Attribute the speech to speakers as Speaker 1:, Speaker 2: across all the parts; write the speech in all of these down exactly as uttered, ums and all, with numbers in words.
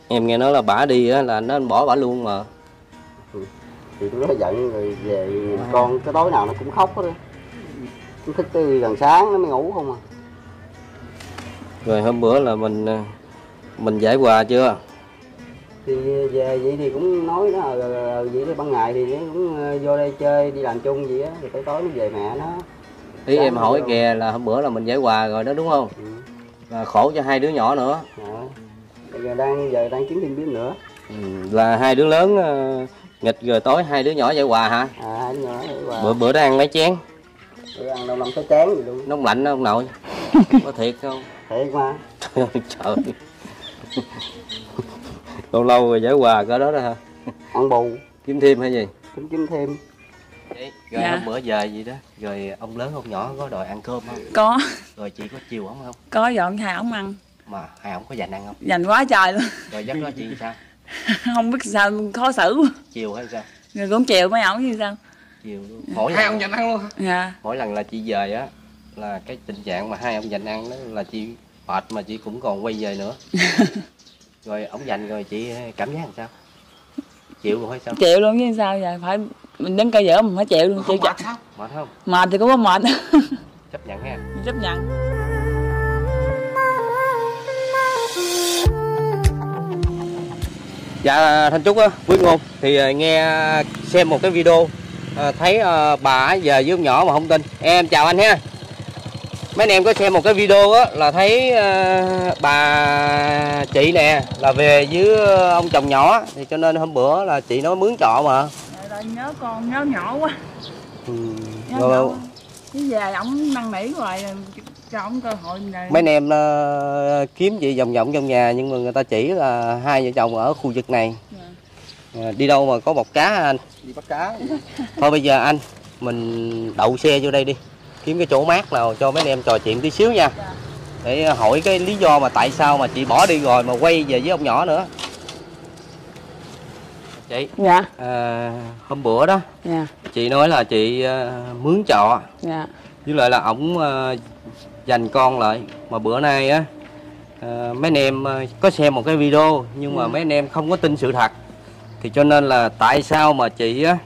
Speaker 1: Em nghe nói là bả đi á là nó bỏ bả luôn mà.
Speaker 2: Ừ. Thì tôi rất là giận rồi về à. Con cái tối nào nó cũng khóc hết á. Nó thức tới gần sáng nó mới ngủ không à.
Speaker 1: Rồi hôm bữa là mình mình giải quà chưa?
Speaker 2: Thì về vậy thì cũng nói nó ờ vậy thì ban ngày thì nó cũng vô đây chơi đi làm chung gì á, rồi tới tối nó về mẹ nó.
Speaker 1: Ý em hỏi kìa là hôm bữa là mình giải quà rồi đó đúng không? Ừ. Là khổ cho hai đứa nhỏ nữa.
Speaker 2: Dạ. Bây giờ đang giờ đang kiếm thêm đứa nữa.
Speaker 1: Ừ. Là hai đứa lớn uh, nghịch rồi tối hai đứa nhỏ giải quà hả?
Speaker 2: À hai đứa nhỏ giải quà.
Speaker 1: Bữa bữa đó ăn mấy chén?
Speaker 2: Bữa ăn đâu năm sáu chén gì luôn.
Speaker 1: Nóng lạnh đó ông nội. Có thiệt không?
Speaker 2: Thiệt mà.
Speaker 1: Trời ơi trời. Lâu lâu rồi giải quà cỡ đó đó hả?
Speaker 2: Ăn bù.
Speaker 1: Kiếm thêm hay gì?
Speaker 2: Kiếm kiếm thêm.
Speaker 1: Vậy, rồi dạ. Hôm bữa giờ gì đó, rồi ông lớn ông nhỏ có đòi ăn cơm không?
Speaker 3: Có.
Speaker 1: Rồi chị có chiều ổng không?
Speaker 3: Có, dọn hai ổng ăn.
Speaker 1: Mà hai ổng có dành ăn không?
Speaker 3: Dành quá trời luôn.
Speaker 1: Rồi dắt đó chị sao?
Speaker 3: Không biết sao, khó xử.
Speaker 1: Chiều hay sao?
Speaker 3: Rồi cũng chiều mấy ổng như sao?
Speaker 1: Chiều luôn. Mỗi
Speaker 4: hai ông dành ăn luôn hả?
Speaker 3: Dạ.
Speaker 1: Mỗi lần là chị về á là cái tình trạng mà hai ông dành ăn đó là chị mệt mà chị cũng còn quay về nữa. Rồi ổng dành rồi chị cảm giác làm sao? Chịu luôn hay sao?
Speaker 3: Chịu luôn chứ sao giờ, phải mình đứng cây dở mình phải chịu luôn.
Speaker 4: Chịu
Speaker 3: chịu
Speaker 4: mệt sao?
Speaker 1: Mệt không?
Speaker 3: Mệt thì cũng có mệt.
Speaker 1: Chấp nhận ha.
Speaker 3: Chấp nhận.
Speaker 1: Dạ Thanh Trúc á, Quý Ngôn thì nghe xem một cái video thấy bà về với ông nhỏ mà không tin. Em chào anh ha. Mấy anh em có xem một cái video á là thấy bà chị nè là về với ông chồng nhỏ thì cho nên hôm bữa là chị nói mướn trọ mà.
Speaker 3: Rồi nhớ con nhớ nhỏ quá.
Speaker 1: Ừ.
Speaker 3: Nhớ rồi. Chứ về ổng năn nỉ hoài cho ổng cơ hội này.
Speaker 1: Mấy anh em uh, kiếm chị vòng vòng trong nhà nhưng mà người ta chỉ là hai vợ chồng ở khu vực này. Dạ. À, đi đâu mà có một cá anh?
Speaker 4: Đi bắt cá.
Speaker 1: Thôi bây giờ anh mình đậu xe vô đây đi. Kiếm cái chỗ mát nào cho mấy anh em trò chuyện tí xíu nha. Dạ. Để hỏi cái lý do mà tại sao mà chị bỏ đi rồi mà quay về với ông nhỏ nữa. Chị.
Speaker 3: Dạ.
Speaker 1: À, hôm bữa đó.
Speaker 3: Dạ.
Speaker 1: Chị nói là chị uh, mướn trọ.
Speaker 3: Dạ.
Speaker 1: Với lại là ổng uh, dành con lại. Mà bữa nay á uh, mấy anh em uh, có xem một cái video nhưng mà dạ. Mấy anh em không có tin sự thật. Thì cho nên là tại sao mà chị á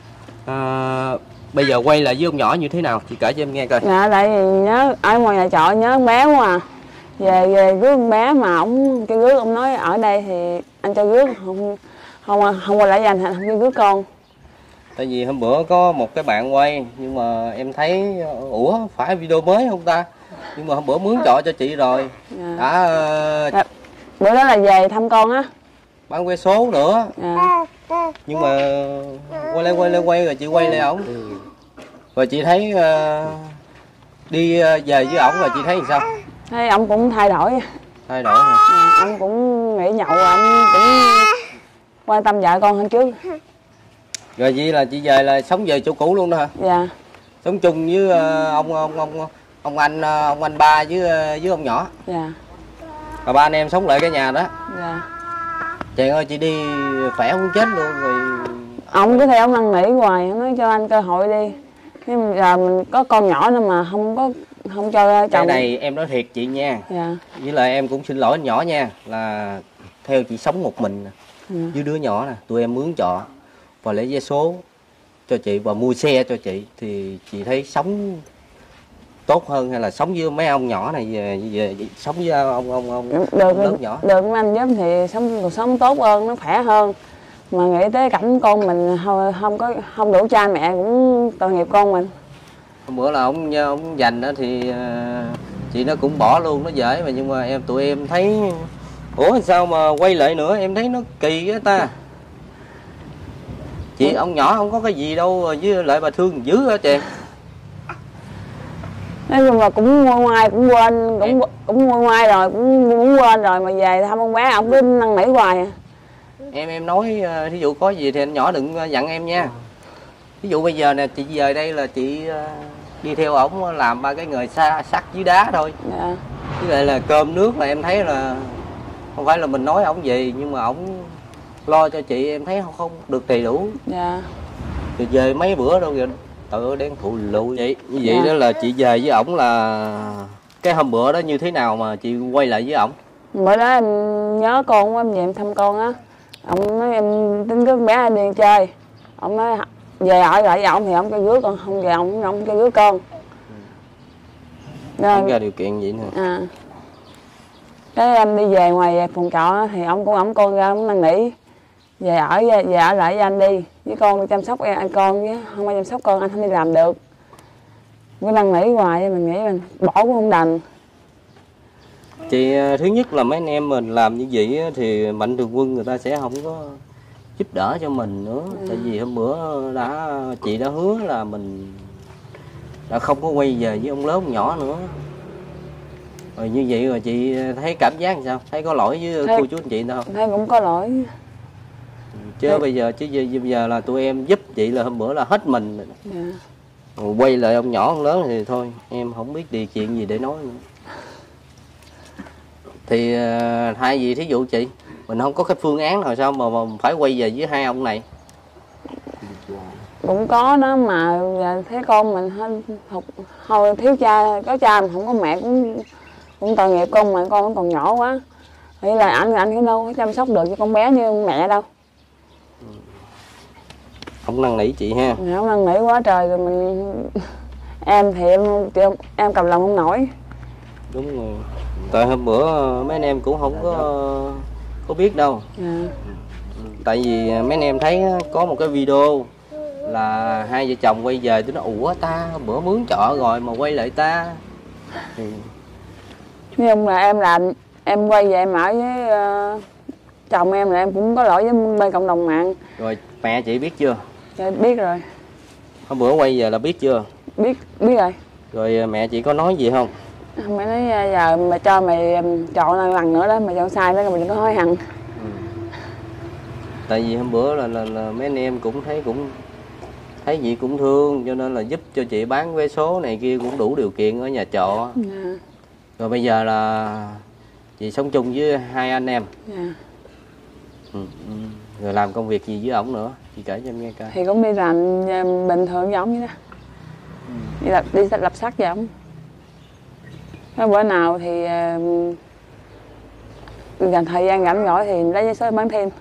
Speaker 1: uh, bây giờ quay lại với ông nhỏ như thế nào? Chị kể cho em nghe coi.
Speaker 3: Dạ tại vì nhớ ở ngoài nhà trọ nhớ con bé quá à. Về về rước con bé mà ổng cái rước ông nói ở đây thì anh cho rước không không không qua lại dành không cho rước con.
Speaker 1: Tại vì hôm bữa có một cái bạn quay nhưng mà em thấy ủa phải video mới không ta? Nhưng mà hôm bữa mướn trọ cho chị rồi. Dạ. Đã uh,
Speaker 3: dạ. Bữa đó là về thăm con á.
Speaker 1: Bán vé số nữa. Dạ. Nhưng mà quay lại quay lại quay rồi chị quay lại ổng. Ừ. Rồi chị thấy uh, đi về với ổng rồi chị thấy làm sao?
Speaker 3: Thấy ổng cũng thay đổi.
Speaker 1: Thay đổi hả?
Speaker 3: Dạ, ổng cũng nghỉ nhậu, ổng cũng quan tâm vợ con hơn trước.
Speaker 1: Rồi vậy là chị về là sống về chỗ cũ luôn đó hả?
Speaker 3: Dạ.
Speaker 1: Sống chung với uh, ông ông ông ông anh ông anh ba với với ông nhỏ.
Speaker 3: Dạ.
Speaker 1: Và ba anh em sống lại cái nhà đó.
Speaker 3: Dạ.
Speaker 1: Trời ơi chị đi khỏe không chết luôn rồi.
Speaker 3: Ông cứ theo ông năn nỉ hoài, nói cho anh cơ hội đi. Nhưng giờ mình có con nhỏ nữa mà không có không cho chồng.
Speaker 1: Cái này em nói thiệt chị nha.
Speaker 3: Dạ.
Speaker 1: Với lại em cũng xin lỗi anh nhỏ nha, là theo chị sống một mình nè. Ừ. Với đứa nhỏ nè, tụi em mướn trọ và lấy vé số cho chị và mua xe cho chị thì chị thấy sống tốt hơn hay là sống với mấy ông nhỏ này về, về sống với ông ông ông,
Speaker 3: được,
Speaker 1: ông lớn nhỏ?
Speaker 3: Được anh giúp thì sống cuộc sống tốt hơn, nó khỏe hơn. Mà nghĩ tới cảnh con mình không, không có không đủ cha mẹ cũng tội nghiệp con mình.
Speaker 1: Hôm bữa là ông ông dành đó thì chị nó cũng bỏ luôn, nó dễ mà nhưng mà em tụi em thấy ủa sao mà quay lại nữa, em thấy nó kỳ á ta. Chị ông nhỏ không có cái gì đâu với lại bà thương dữ hả chị?
Speaker 3: Nói chung là cũng ngoan ngoai, cũng quên, cũng cũng ngoan ngoai rồi, cũng muốn quên rồi mà về thăm con bé ông cứ năn nỉ hoài à.
Speaker 1: Em em nói thí dụ có gì thì anh nhỏ đừng giận em nha. Ví dụ bây giờ nè chị về đây là chị đi theo ổng làm ba cái nghề xa sắt dưới đá thôi. Dạ. Với lại là cơm nước là em thấy là không phải là mình nói ổng gì nhưng mà ổng lo cho chị em thấy không không được đầy đủ. Dạ. Rồi về mấy bữa đâu kìa tự đen thụ lụi vậy. Như vậy dạ. Đó là chị về với ổng là cái hôm bữa đó như thế nào mà chị quay lại với ổng?
Speaker 3: Bữa đó em nhớ con quá, em về em thăm con á. Ông nói em tính cứ bé đi chơi. Ông nói về ở lại với ông thì ông cho rước con, không về ông không cho rước con.
Speaker 1: Nên, không ra điều kiện vậy nữa.
Speaker 3: À. Cái em đi về ngoài phòng trọ thì ông cũng ẵm con ra, ông năn nỉ về ở về ở lại với anh đi, với con chăm sóc anh con, chứ không ai chăm sóc con anh không đi làm được. Cứ năn nỉ hoài mình nghĩ mình bỏ cũng không đành.
Speaker 1: Chị thứ nhất là mấy anh em mình làm như vậy thì mạnh thường quân người ta sẽ không có giúp đỡ cho mình nữa. Ừ. Tại vì hôm bữa đã chị đã hứa là mình đã không có quay về với ông lớn ông nhỏ nữa. Rồi như vậy rồi chị thấy cảm giác sao? Thấy có lỗi với thấy, cô chú anh chị đâu không?
Speaker 3: Thấy cũng có lỗi.
Speaker 1: Chứ Đấy. bây giờ chứ bây giờ là tụi em giúp chị là hôm bữa là hết mình. Dạ. Rồi quay lại ông nhỏ ông lớn thì thôi em không biết điều chuyện gì để nói nữa. Thì thay vì thí dụ chị mình không có cái phương án nào sao mà, mà phải quay về với hai ông này.
Speaker 3: Cũng có đó mà thấy con mình học hồi thiếu cha, có cha mà không có mẹ cũng cũng tội nghiệp con, mà con còn nhỏ quá. Thì là anh anh cũng đâu có chăm sóc được cho con bé như mẹ đâu.
Speaker 1: Không năn nỉ chị ha.
Speaker 3: Không năn nỉ quá trời rồi mình em thì em em, em cầm lòng không nổi.
Speaker 1: Đúng rồi. Tại hôm bữa mấy anh em cũng không có có biết đâu. À. Tại vì mấy anh em thấy có một cái video là hai vợ chồng quay về, tôi nói ủa ta bữa mướn trọ rồi mà quay lại ta. Thì...
Speaker 3: nhưng là em làm em quay về em ở với uh, chồng em là em cũng có lỗi với bên cộng đồng mạng.
Speaker 1: Rồi mẹ chị biết chưa?
Speaker 3: Dạ, biết rồi.
Speaker 1: Hôm bữa quay về là biết chưa?
Speaker 3: Biết biết rồi.
Speaker 1: Rồi mẹ chị có nói gì không?
Speaker 3: Mẹ nói giờ mày cho mày chọn lại lần nữa đó, mày chọn sai đó mày đừng có hối hận. Ừ.
Speaker 1: Tại vì hôm bữa là, là, là mấy anh em cũng thấy cũng thấy chị cũng thương cho nên là giúp cho chị bán vé số này kia cũng đủ điều kiện ở nhà trọ. Dạ. Rồi bây giờ là chị sống chung với hai anh em. Dạ. Ừ. Rồi làm công việc gì với ổng nữa chị kể cho em nghe coi.
Speaker 3: Thì cũng đi làm bình thường với ổng vậy đó. Ừ. Đi lập đi lập sắt với ổng. Cái bữa nào thì dành thời gian rảnh rỗi thì lấy vé số bán thêm.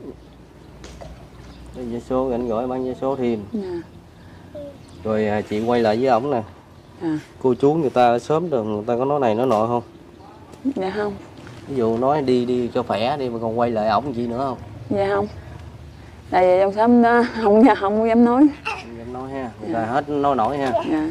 Speaker 1: Lấy vé số rảnh rỗi bán vé số thêm. Dạ. Rồi chị quay lại với ổng nè. À. Cô chú người ta sớm được người ta có nói này nói nọ không?
Speaker 3: Dạ không.
Speaker 1: Ví dụ nói đi đi cho khỏe đi mà còn quay lại ổng gì nữa không?
Speaker 3: Dạ không. Tại vì trong sớm đó không không dám nói.
Speaker 1: Không dám nói ha. Người ta dạ. Hết nói nổi ha. Dạ.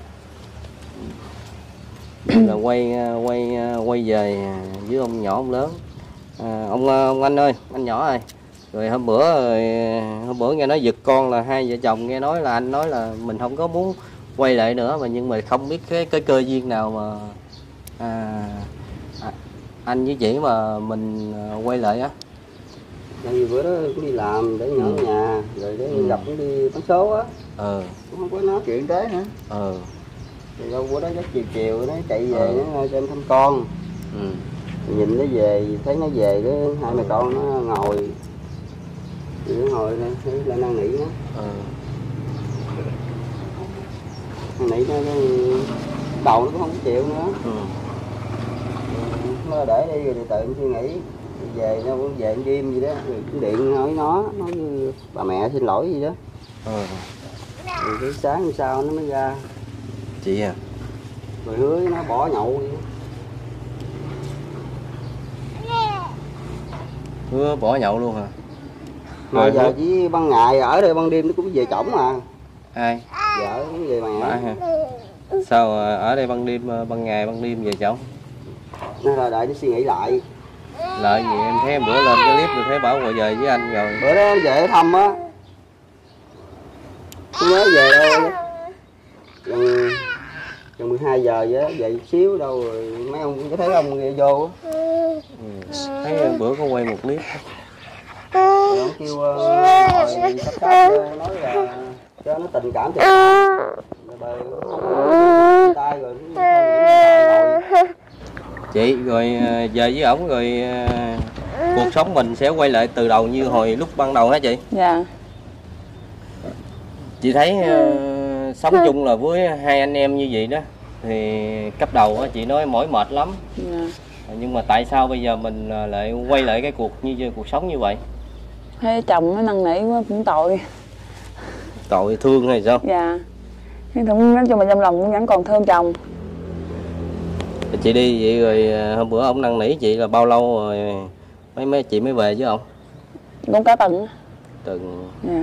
Speaker 1: Là quay quay quay về với ông nhỏ ông lớn. À, ông ông anh ơi, anh nhỏ ơi. Rồi hôm bữa rồi, hôm bữa nghe nói giật con là hai vợ chồng nghe nói là anh nói là mình không có muốn quay lại nữa mà nhưng mà không biết cái cái cơ duyên nào mà à, à, anh với chị mà mình quay lại á.
Speaker 2: Tại vì bữa đó cũng đi làm để nhỏ ở ừ. nhà rồi để ừ. gặp cũng đi bán số á.
Speaker 1: Ừ.
Speaker 2: Cũng không có nói chuyện tới nữa.
Speaker 1: Ừ.
Speaker 2: Thì đâu bữa đó giấc chiều chiều nó chạy về ừ. nó cho em thăm con. Ừ. Nhìn nó về thấy nó về cái hai mẹ con nó ngồi thì nó ngồi đây thấy lại năn nỉ nó. Ừ. Năn nỉ nó, nó đầu nó cũng không chịu nữa. Ừ. Nó để đi rồi tự suy nghĩ về nó cũng về đêm gì đó rồi cũng điện nói nó nói như bà mẹ xin lỗi gì đó. Ừ. Rồi cái sáng hôm sau nó mới ra.
Speaker 1: Chị à.
Speaker 2: Rồi hứa nó bỏ nhậu đi.
Speaker 1: Hứa bỏ nhậu luôn hả?
Speaker 2: Mà giờ chỉ ban ngày ở đây ban đêm nó cũng về chổng mà.
Speaker 1: Ai?
Speaker 2: Vợ cũng về mẹ.
Speaker 1: Hả? Sao ở đây ban đêm ban ngày ban đêm về chổng?
Speaker 2: Nó là đợi nó suy nghĩ lại.
Speaker 1: Lợi gì em thấy em bữa lên cái clip tôi thấy bảo gọi về với anh rồi.
Speaker 2: Bữa đó về thăm á. Tôi nhớ về đâu. Gần gần mười hai giờ vậy về xíu đâu rồi mấy ông có thấy ông nghe vô á.
Speaker 1: Ừ. Thấy bữa có quay một clip.
Speaker 2: Rồi ông kêu hỏi sắp sắp nói là cho nó tình cảm thì rồi tay rồi
Speaker 1: chị rồi về với ổng rồi cuộc sống mình sẽ quay lại từ đầu như hồi lúc ban đầu hả chị?
Speaker 3: Dạ.
Speaker 1: Chị thấy uh, sống chung là với hai anh em như vậy đó thì cấp đầu á chị nói mỏi mệt lắm. Dạ. Nhưng mà tại sao bây giờ mình lại quay lại cái cuộc như cuộc sống như vậy?
Speaker 3: Thấy chồng nó năn nỉ quá cũng tội.
Speaker 1: Tội thương hay sao?
Speaker 3: Dạ. Nhưng cũng nói chung là trong lòng cũng vẫn còn thương chồng.
Speaker 1: Chị đi vậy rồi hôm bữa ông năn nỉ chị là bao lâu rồi mấy mấy chị mới về chứ ông?
Speaker 3: Cũng cả tuần.
Speaker 1: Tuần.
Speaker 3: Dạ.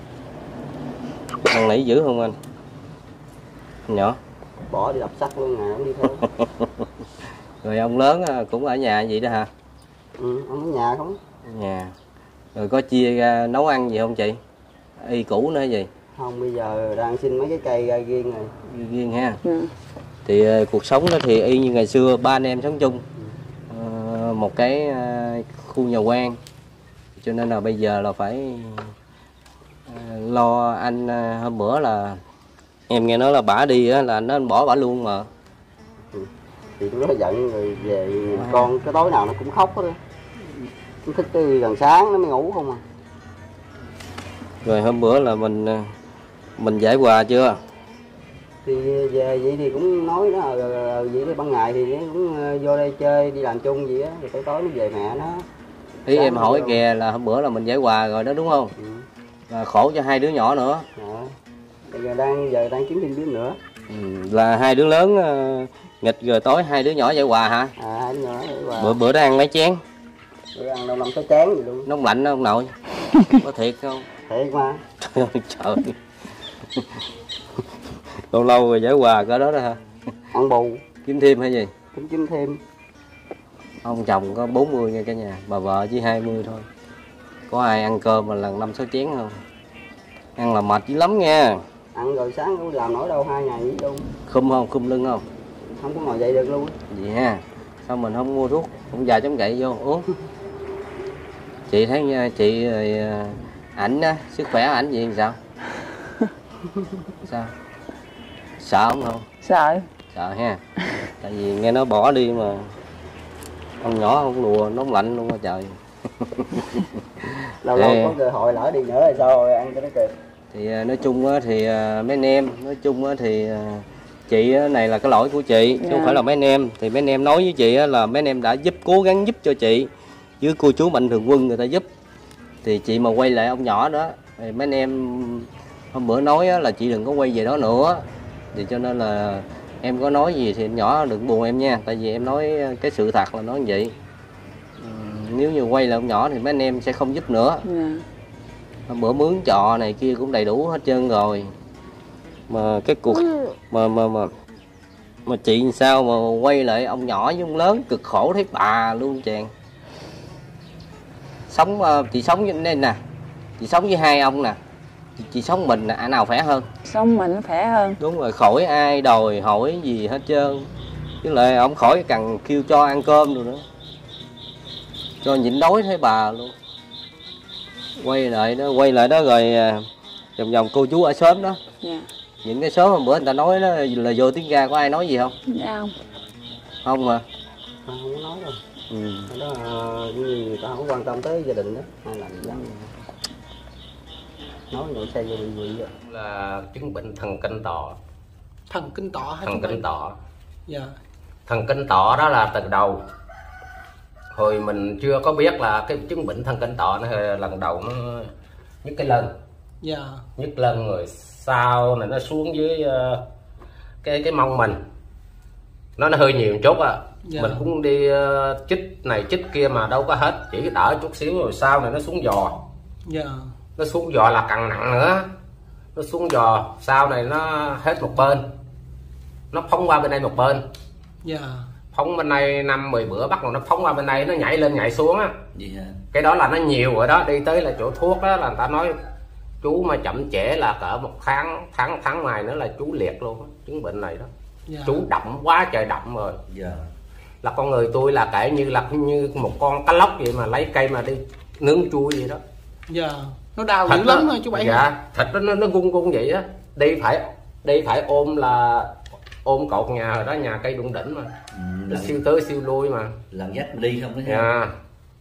Speaker 1: Năn nỉ dữ không anh? Nhỏ.
Speaker 2: Bỏ đi đập sắt luôn, ngày ông đi theo.
Speaker 1: Rồi ông lớn cũng ở nhà vậy đó hả?
Speaker 2: Ừ, ông ở nhà không?
Speaker 1: Nhà. Rồi có chia ra nấu ăn gì không chị? Y cũ nữa gì?
Speaker 2: Không, bây giờ đang xin mấy cái cây ra riêng rồi.
Speaker 1: Riêng ha.
Speaker 3: Ừ.
Speaker 1: Thì uh, cuộc sống đó thì y như ngày xưa ba anh em sống chung. Uh, một cái uh, khu nhà quan. Cho nên là bây giờ là phải uh, lo anh uh, hôm bữa là em nghe nói là bả đi á, là anh nói anh bỏ bả luôn mà.
Speaker 2: Ừ. Thì tôi rất là giận rồi về wow. Con cái tối nào nó cũng khóc hết đó. Nó thức tới gần sáng nó mới ngủ không à.
Speaker 1: Rồi hôm bữa là mình mình giải quà chưa?
Speaker 2: Thì về vậy thì cũng nói nó rồi vậy thì ban ngày thì nó cũng vô đây chơi đi làm chung vậy á, rồi tối tối nó về mẹ nó.
Speaker 1: Ý em hỏi kìa là hôm bữa là mình giải quà rồi đó đúng không? Ừ. Là khổ cho hai đứa nhỏ nữa.
Speaker 2: À, bây giờ đang giờ đang kiếm thêm đứa nữa.
Speaker 1: Ừ, là hai đứa lớn uh, nghịch rồi tối hai đứa nhỏ giải quà hả?
Speaker 2: À, hai đứa nhỏ giải quà.
Speaker 1: Bữa bữa đó ăn mấy chén?
Speaker 2: Bữa ăn đâu năm sáu chén gì luôn.
Speaker 1: Nóng lạnh đó ông nội. Có thiệt không?
Speaker 2: Thiệt mà.
Speaker 1: Trời ơi trời. Lâu lâu rồi giải quà cỡ đó đó hả?
Speaker 2: Ăn bù.
Speaker 1: Kiếm thêm hay gì?
Speaker 2: Cũng kiếm thêm.
Speaker 1: Ông chồng có bốn mươi nha cả nhà, bà vợ chỉ hai mươi thôi. Có ai ăn cơm mà lần năm sáu chén không? Ăn là mệt dữ lắm nha.
Speaker 2: Ăn rồi sáng cũng làm nổi đâu, hai ngày nghỉ luôn.
Speaker 1: Khum không? Khum lưng không?
Speaker 2: Không có ngồi dậy được luôn.
Speaker 1: Vậy ha. Sao mình không mua thuốc cũng già chống gậy vô uống? Chị thấy nha, chị ảnh á, sức khỏe ảnh gì sao? Sao? Sợ không không?
Speaker 3: Sợ.
Speaker 1: Sợ ha. Tại vì nghe nó bỏ đi mà con nhỏ không đùa, nóng lạnh luôn á trời.
Speaker 2: Lâu lâu có cơ hội lỡ đi nữa thì sao rồi ăn cho nó kịp.
Speaker 1: Thì nói chung á thì mấy anh em, nói chung á thì chị này là cái lỗi của chị chứ yeah. Không phải là mấy anh em. Thì mấy anh em nói với chị là mấy anh em đã giúp, cố gắng giúp cho chị với cô chú Mạnh Thường Quân người ta giúp. Thì chị mà quay lại ông nhỏ đó thì mấy anh em hôm bữa nói là chị đừng có quay về đó nữa. Thì cho nên là em có nói gì thì nhỏ đừng buồn em nha. Tại vì em nói cái sự thật là nói như vậy. Nếu như quay lại ông nhỏ thì mấy anh em sẽ không giúp nữa. Yeah. Hôm bữa mướn trọ này kia cũng đầy đủ hết trơn rồi. Mà cái cuộc mà mà mà mà chị sao mà quay lại ông nhỏ với ông lớn cực khổ thấy bà luôn chàng. Sống chị sống với nên nè, chị sống với hai ông nè, chị, chị sống mình nè, ai nào khỏe hơn?
Speaker 3: Sống mình nó khỏe hơn.
Speaker 1: Đúng rồi, khỏi ai đòi hỏi gì hết trơn. Chứ lại ông khỏi cần kêu cho ăn cơm rồi nữa, cho nhịn đói thấy bà luôn. Quay lại đó, quay lại đó rồi vòng vòng cô chú ở xóm đó. Yeah. Những cái số hôm bữa người ta nói đó là vô tiếng ga, có ai nói gì không?
Speaker 3: Dạ không.
Speaker 1: Không hả?
Speaker 2: Không, không có nói đâu.
Speaker 1: Ừ.
Speaker 2: Đó người ta không quan tâm tới gia đình đó, hay là gì đó. Nói nội xe vô bị quỵ rồi.
Speaker 4: Là chứng bệnh thần kinh tọa.
Speaker 5: Thần kinh tọa hả?
Speaker 4: Thần kinh tọa.
Speaker 5: Dạ.
Speaker 4: Thần kinh tọa đó là từ đầu. Hồi mình chưa có biết là cái chứng bệnh thần kinh tọa này lần đầu nó nhức cái lưng.
Speaker 5: Dạ.
Speaker 4: Nhức lưng rồi sau này nó xuống dưới uh, cái cái mông mình. Nó nó hơi nhiều một chút à. Dạ. Mình cũng đi uh, chích này chích kia mà đâu có hết, chỉ đỡ chút xíu rồi sau này nó xuống giò.
Speaker 5: Dạ.
Speaker 4: Nó xuống giò là càng nặng nữa. Nó xuống giò sau này nó hết một bên, nó phóng qua bên đây một bên.
Speaker 5: Dạ.
Speaker 4: Phóng bên đây năm mười bữa bắt đầu nó phóng qua bên đây, nó nhảy lên nhảy xuống á. Yeah. Cái đó là nó nhiều rồi đó. Đi tới là chỗ thuốc đó là người ta nói chú mà chậm trễ là cỡ một tháng tháng tháng này nữa là chú liệt luôn á, chứng bệnh này đó. Yeah. Chú đậm quá trời đậm rồi. Yeah. Là con người tôi là kể như là như một con cá lóc vậy mà lấy cây mà đi nướng chui vậy đó.
Speaker 5: Dạ. Yeah. Nó đau dữ lắm rồi chú Bảy.
Speaker 4: Dạ, thịt nó nó gung gung vậy á. Đi phải đi phải ôm là ôm cột nhà rồi đó, nhà cây đụng đỉnh mà. Ừ, nó siêu tới siêu lui mà.
Speaker 1: Làm dắt đi không đó.
Speaker 4: Dạ.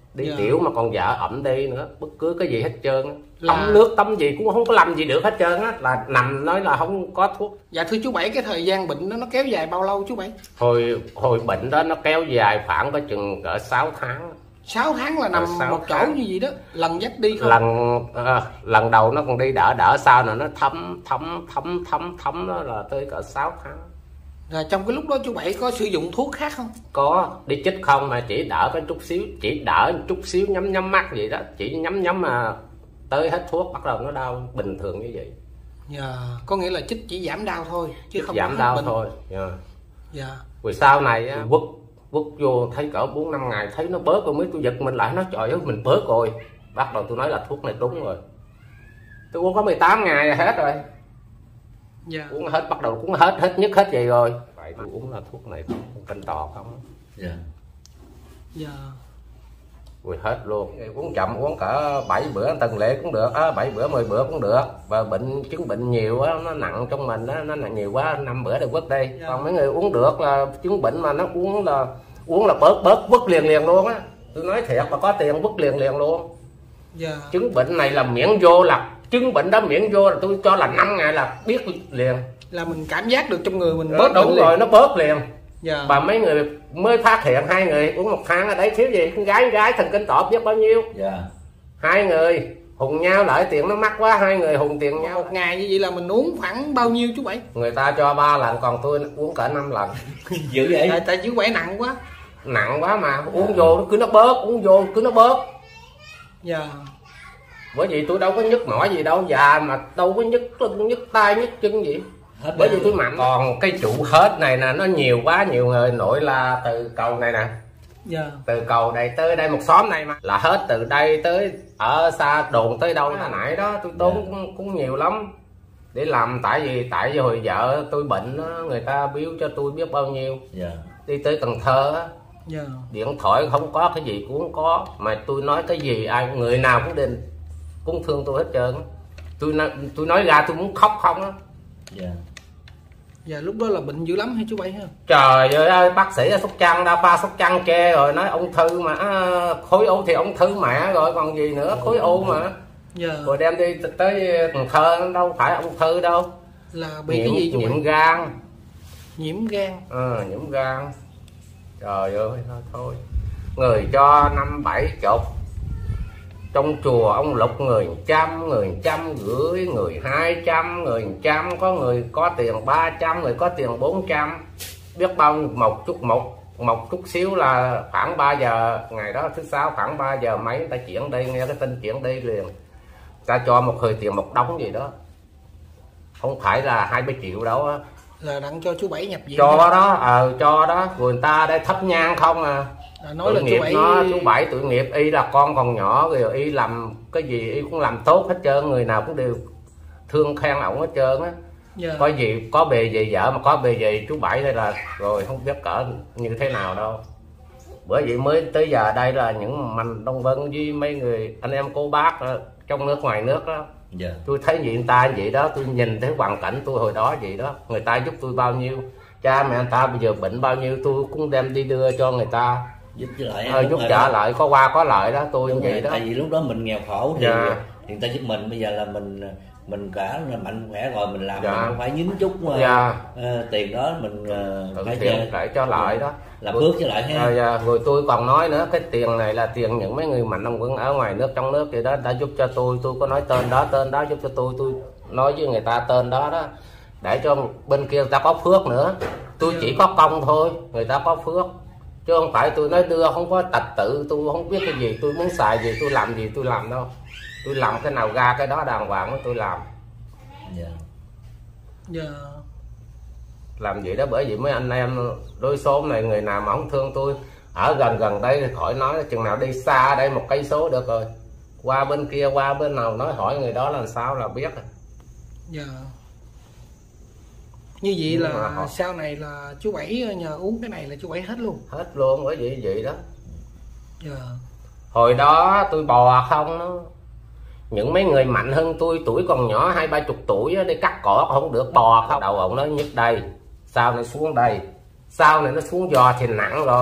Speaker 4: đi
Speaker 5: Dạ.
Speaker 4: tiểu mà còn vợ ẩm đi nữa, bất cứ cái gì hết trơn,
Speaker 5: Là-
Speaker 4: tắm nước tắm gì cũng không có làm gì được hết trơn á, là nằm nói là không có thuốc.
Speaker 5: Dạ thưa chú Bảy, cái thời gian bệnh đó nó kéo dài bao lâu chú Bảy?
Speaker 4: Hồi hồi bệnh đó nó kéo dài khoảng có chừng cỡ sáu tháng.
Speaker 5: sáu tháng là nằm
Speaker 4: sáu
Speaker 5: một chỗ
Speaker 4: tháng.
Speaker 5: như vậy đó, lần dắt đi không?
Speaker 4: Lần à, lần đầu nó còn đi đỡ đỡ, sau rồi nó thấm thấm thấm thấm thấm đó là tới cỡ sáu tháng.
Speaker 5: Rồi trong cái lúc đó chú Bảy có sử dụng thuốc khác không?
Speaker 4: Có đi chích không mà chỉ đỡ cái chút xíu, chỉ đỡ chút xíu, nhắm nhắm mắt vậy đó, chỉ nhắm nhắm mà tới hết thuốc bắt đầu nó đau bình thường như vậy.
Speaker 5: Dạ, có nghĩa là chích chỉ giảm đau thôi chứ
Speaker 4: Chích
Speaker 5: không
Speaker 4: giảm
Speaker 5: có
Speaker 4: đau
Speaker 5: bệnh.
Speaker 4: thôi. Dạ.
Speaker 5: Dạ.
Speaker 4: Rồi sau này á, quất quất vô thấy cỡ bốn năm ngày thấy nó bớt rồi mới tôi giật mình lại, nó trời ơi mình bớt rồi, bắt đầu tôi nói là thuốc này đúng rồi. Tôi uống có mười tám ngày là hết rồi.
Speaker 5: Dạ.
Speaker 4: Uống hết, bắt đầu cũng hết hết nhất hết vậy rồi. Vậy tôi uống là thuốc này không, canh tò không.
Speaker 2: Dạ.
Speaker 5: Dạ.
Speaker 4: Rồi hết luôn. Uống chậm uống cỡ bảy bữa tuần lễ cũng được, á bảy bữa mười bữa cũng được. Và bệnh chứng bệnh nhiều á, nó nặng trong mình á, nó nặng nhiều quá năm bữa được quất đi.
Speaker 5: Dạ.
Speaker 4: Còn mấy người uống được là chứng bệnh mà nó uống là uống là bớt bớt quất liền liền luôn á. Tôi nói thiệt mà có tiền quất liền liền luôn.
Speaker 5: Dạ.
Speaker 4: Chứng bệnh này là miễn vô là chứng bệnh đó miễn vô là tôi cho là năm ngày là biết liền.
Speaker 5: Là mình cảm giác được trong người mình
Speaker 4: Đó,
Speaker 5: bớt
Speaker 4: đúng
Speaker 5: bệnh
Speaker 4: rồi,
Speaker 5: liền.
Speaker 4: nó bớt liền.
Speaker 5: Dạ.
Speaker 4: Và mấy người mới phát hiện hai người uống một tháng ở đấy thiếu gì, con gái gái thần kinh tọa biết bao nhiêu.
Speaker 2: Dạ.
Speaker 4: Hai người hùng nhau lại tiền nó mắc quá, hai người hùng tiền nhau.
Speaker 5: Một ngày như vậy là mình uống khoảng bao nhiêu chú Bảy?
Speaker 4: Người ta cho ba lần còn tôi uống cả năm lần.
Speaker 2: Dữ vậy?
Speaker 5: Tại, tại chú Bảy nặng quá.
Speaker 4: Nặng quá mà uống vô nó cứ nó bớt, uống vô cứ nó bớt.
Speaker 5: Dạ.
Speaker 4: Bởi vì tôi đâu có nhức mỏi gì đâu, già mà đâu có nhức lưng nhức tay nhức chân gì.
Speaker 2: Hết
Speaker 4: Bởi
Speaker 2: bệnh.
Speaker 4: vì tôi mạnh. Còn cái trụ hết này nè nó nhiều quá, nhiều người nội là từ cầu này nè,
Speaker 5: Dạ.
Speaker 4: từ cầu đây tới đây một xóm này mà là hết, từ đây tới ở xa đồn tới đâu là nãy đó tôi tốn
Speaker 2: Dạ.
Speaker 4: cũng, cũng nhiều lắm để làm. Tại vì tại vì hồi vợ tôi bệnh đó, người ta biếu cho tôi biết bao nhiêu.
Speaker 2: Dạ.
Speaker 4: Đi tới Cần Thơ á,
Speaker 5: Dạ.
Speaker 4: điện thoại không có, cái gì cũng không có, mà tôi nói cái gì ai người nào cũng định cũng thương tôi hết trơn. Tôi nói, tôi nói ra tôi muốn khóc không á.
Speaker 2: Dạ.
Speaker 5: Dạ lúc đó là bệnh dữ lắm hả chú Bảy ha?
Speaker 4: Trời ơi, bác sĩ ở Sóc Trăng, đa khoa Sóc Trăng chê rồi, nói ung thư mà, à, khối u thì ung thư mẹ rồi còn gì nữa, khối u mà.
Speaker 5: Dạ.
Speaker 4: Rồi đem đi tới Cần Thơ đâu phải ung thư đâu.
Speaker 5: Là bị
Speaker 4: Nhiễm,
Speaker 5: cái gì chú
Speaker 4: nhiễm
Speaker 5: Bảy?
Speaker 4: gan.
Speaker 5: Nhiễm gan.
Speaker 4: Ờ, nhiễm gan. Trời ơi, thôi thôi. Người cho năm bảy chục. Trong chùa ông lục người trăm, người trăm gửi, người hai trăm, người trăm, có người có tiền ba trăm, người có tiền bốn trăm. Biết bao nhiêu, một chút một một chút xíu là khoảng ba giờ ngày đó thứ sáu khoảng ba giờ mấy người ta chuyển đi, nghe cái tin chuyển đi liền. Ta cho một hồi tiền một đống gì đó. Không phải là hai ba triệu đâu á.
Speaker 5: Là đặng cho chú Bảy nhập viện.
Speaker 4: Cho đó, ờ cho đó, người ta đây thấp nhang không à.
Speaker 5: À, nói
Speaker 4: Tội
Speaker 5: là
Speaker 4: nghiệp
Speaker 5: chú Bảy
Speaker 4: nó, chú Bảy tội nghiệp, y là con còn nhỏ rồi, y làm cái gì y cũng làm tốt hết trơn, người nào cũng đều thương khen ổng hết trơn á.
Speaker 5: Dạ.
Speaker 4: Có gì có bề gì vợ mà có bề gì chú Bảy đây là rồi không biết cỡ như thế nào đâu. Bởi vậy mới tới giờ đây là những mình Đông Vân với mấy người anh em cô bác đó, trong nước ngoài nước đó.
Speaker 2: Dạ.
Speaker 4: Tôi thấy gì người ta vậy đó, tôi nhìn thấy hoàn cảnh tôi hồi đó vậy đó, người ta giúp tôi bao nhiêu, cha mẹ người ta bây giờ bệnh bao nhiêu tôi cũng đem đi đưa cho người ta.
Speaker 2: Giúp trở lại.
Speaker 4: Ờ, giúp trả lại có qua có lợi đó, tôi
Speaker 2: Đúng
Speaker 4: vậy
Speaker 2: rồi,
Speaker 4: đó.
Speaker 2: tại vì lúc đó mình nghèo khổ thì,
Speaker 4: Dạ.
Speaker 2: thì người ta giúp mình, bây giờ là mình mình cả là mạnh khỏe rồi mình làm,
Speaker 4: Dạ.
Speaker 2: mình không phải dính chút uh,
Speaker 4: Dạ.
Speaker 2: uh, tiền đó mình uh,
Speaker 4: Tự
Speaker 2: phải
Speaker 4: thiện lại cho lợi đó.
Speaker 2: làm phước cho lại ha.
Speaker 4: Rồi, à, rồi tôi còn nói nữa, cái tiền này là tiền những mấy người mạnh ông quân ở ngoài nước trong nước vậy đó đã giúp cho tôi, tôi có nói tên đó tên đó giúp cho tôi, tôi nói với người ta tên đó đó để cho bên kia người ta có phước nữa. Tôi chỉ có công thôi, người ta có phước chứ không phải tôi nói đưa không có trật tự, tôi không biết cái gì, tôi muốn xài gì tôi làm gì tôi làm đâu. Tôi làm cái nào ra cái đó đàng hoàng tôi làm.
Speaker 2: Dạ.
Speaker 5: Dạ.
Speaker 4: Làm vậy đó, bởi vì mấy anh em đôi số này người nào mà không thương tôi ở gần gần đây thì khỏi nói, chừng nào đi xa đây một cây số được rồi, qua bên kia qua bên nào nói hỏi người đó làm sao là biết.
Speaker 5: Dạ. Như vậy
Speaker 4: Nhưng
Speaker 5: là
Speaker 4: mà họ-
Speaker 5: sau này là chú Bảy nhờ uống cái này là chú Bảy hết luôn.
Speaker 4: Hết luôn, bởi vì vậy đó.
Speaker 5: Dạ.
Speaker 4: Hồi đó tôi bò không đó. Những mấy người mạnh hơn tôi, tuổi còn nhỏ hai ba chục tuổi á, đi cắt cỏ không được, bò không. Đầu ông nó nhức đây, sau này xuống đây, sau này nó xuống giò thì nặng rồi,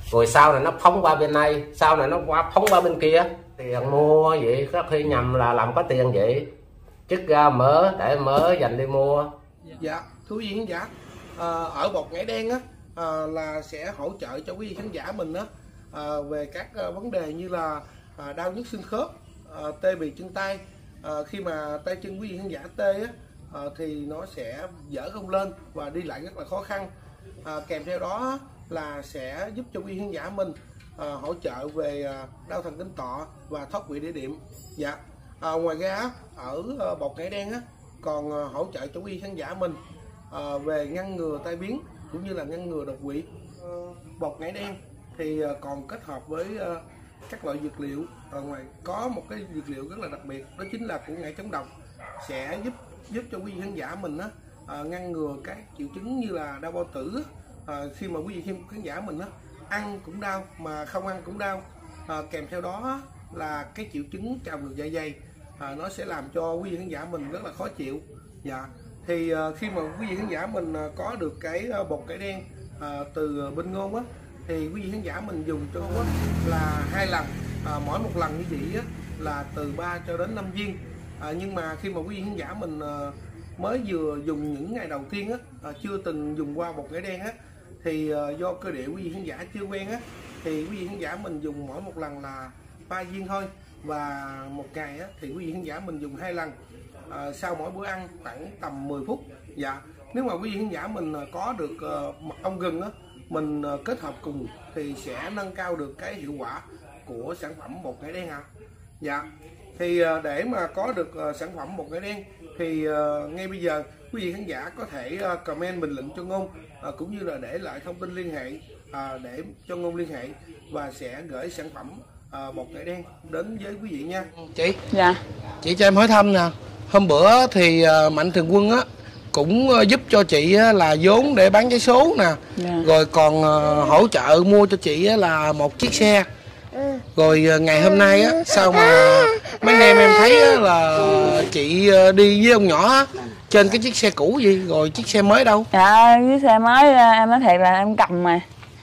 Speaker 4: rồi sau này nó phóng qua bên này, sau này nó qua phóng qua bên kia. Tiền mua vậy có khi nhầm là làm có tiền vậy, chức ra mỡ để mỡ dành đi mua.
Speaker 5: Dạ thưa quý vị khán giả, à, ở bột ngải đen á à, là sẽ hỗ trợ cho quý vị khán giả mình á à, về các à, vấn đề như là à, đau nhức xương khớp, à, tê bì chân tay. À, khi mà tay chân quý vị khán giả tê á à, thì nó sẽ dở không lên và đi lại rất là khó khăn. À, kèm theo đó là sẽ giúp cho quý vị khán giả mình à, hỗ trợ về à, đau thần kinh tọa và thoát vị đĩa điểm. Dạ. À, ngoài ra ở à, bột ngải đen á còn à, hỗ trợ cho quý vị khán giả mình à, về ngăn ngừa tai biến cũng như là ngăn ngừa đột quỵ. À, bột ngải đen thì à, còn kết hợp với à, các loại dược liệu. Ở ngoài có một cái dược liệu rất là đặc biệt, đó chính là củ ngải chống độc, sẽ giúp giúp cho quý vị khán giả mình á à, ngăn ngừa các triệu chứng như là đau bao tử. À, khi mà quý vị khán giả mình á ăn cũng đau mà không ăn cũng đau, à, kèm theo đó là cái triệu chứng trào ngược dạ dày, à, nó sẽ làm cho quý vị khán giả mình rất là khó chịu. Dạ thì à, khi mà quý vị khán giả mình à, có được cái à, bột ngải đen à, từ bên Ngôn á, thì quý vị khán giả mình dùng cho á, là hai lần, à, mỗi một lần như vậy á, là từ ba cho đến năm viên. À, nhưng mà khi mà quý vị khán giả mình à, mới vừa dùng những ngày đầu tiên á, à, chưa từng dùng qua bột ngải đen á, thì à, do cơ địa quý vị khán giả chưa quen á, thì quý vị khán giả mình dùng mỗi một lần là ba viên thôi, và một ngày á, thì quý vị khán giả mình dùng hai lần, à, sau mỗi bữa ăn khoảng tầm mười phút. Dạ nếu mà quý vị khán giả mình có được uh, mật ong gừng á, mình uh, kết hợp cùng thì sẽ nâng cao được cái hiệu quả của sản phẩm bột ngải đen ạ. À. Dạ thì uh, để mà có được uh, sản phẩm bột ngải đen thì uh, ngay bây giờ quý vị khán giả có thể uh, comment bình luận cho Ngôn, uh, cũng như là để lại thông tin liên hệ uh, để cho Ngôn liên hệ và sẽ gửi sản phẩm uh, bột ngải đen đến với quý vị nha. Chị,
Speaker 3: dạ
Speaker 5: chị cho em hỏi thăm nè, hôm bữa thì uh, Mạnh Thường Quân á cũng uh, giúp cho chị uh, là vốn để bán vé số nè,
Speaker 3: dạ.
Speaker 5: rồi còn uh, hỗ trợ mua cho chị uh, là một chiếc xe. Rồi uh, ngày hôm nay á, sao mà mấy anh em em thấy uh, là chị uh, đi với ông nhỏ á, trên cái chiếc xe cũ gì, rồi chiếc xe mới đâu?
Speaker 3: Dạ chiếc xe mới em nói thiệt là em cầm mà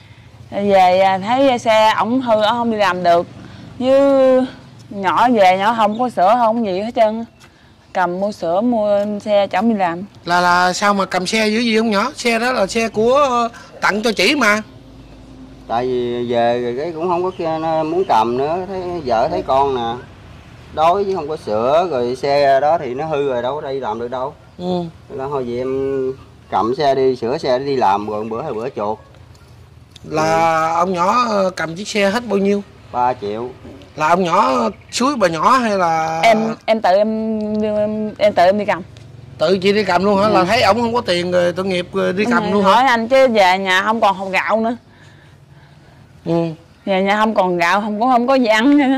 Speaker 3: về thấy xe ổng hư, ổng không đi làm được, với nhỏ về nhỏ không có sữa không gì hết trơn, cầm mua sữa mua xe cho ổng đi làm.
Speaker 5: Là là sao mà cầm xe dữ gì ông nhỏ? Xe đó là xe của tặng cho chị mà.
Speaker 2: Tại vì về rồi cái cũng không có muốn cầm nữa, thấy vợ thấy con nè đói chứ không có sữa, rồi xe đó thì nó hư rồi đâu có đi làm được đâu.
Speaker 5: Ừ.
Speaker 2: Đó thôi vậy em cầm xe đi sửa xe đi làm, rồi bữa hai bữa chuột.
Speaker 5: Là ừ. Ông nhỏ cầm chiếc xe hết bao nhiêu?
Speaker 2: ba triệu.
Speaker 5: Là ông nhỏ suối bà nhỏ hay là
Speaker 3: em em tự em em, em tự em đi cầm?
Speaker 5: Tự chị đi cầm luôn hả? Ừ. Là thấy ổng không có tiền rồi tội nghiệp rồi đi cầm ừ, luôn
Speaker 3: hỏi
Speaker 5: hả?
Speaker 3: Anh chứ về nhà không còn hột gạo nữa.
Speaker 5: Ừ.
Speaker 3: Về nhà không còn gạo, không có không có gì ăn nữa.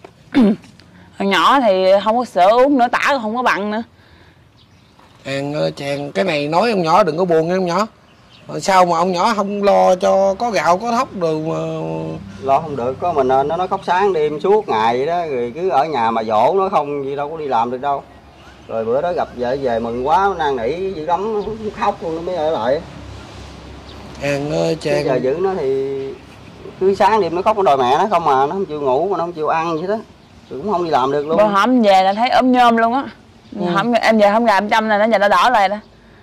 Speaker 3: Hồi nhỏ thì không có sữa uống nữa, tả không có bằng nữa.
Speaker 5: Chàng, chàng cái này nói ông nhỏ đừng có buồn nha ông nhỏ. Rồi sao mà ông nhỏ không lo cho có gạo có thóc đồ mà...
Speaker 2: Lo không được, có mình nó nó khóc sáng đêm suốt ngày vậy đó, rồi cứ ở nhà mà dỗ nó không gì đâu có đi làm được đâu. Rồi bữa đó gặp vợ về mừng quá, năn nỉ dữ lắm, khóc luôn nó mới ở lại.
Speaker 5: Chàng ơi chàng...
Speaker 2: Giờ giữ nó thì cứ sáng đêm nó khóc, nó đòi mẹ nó không mà, nó không chịu ngủ mà nó không chịu ăn vậy đó. Rồi cũng không đi làm được luôn.
Speaker 3: Bữa hổm về là thấy ốm nhôm luôn á. Ừ. Hổm em về không làm trăm này nó giờ nó đỏ lại đó.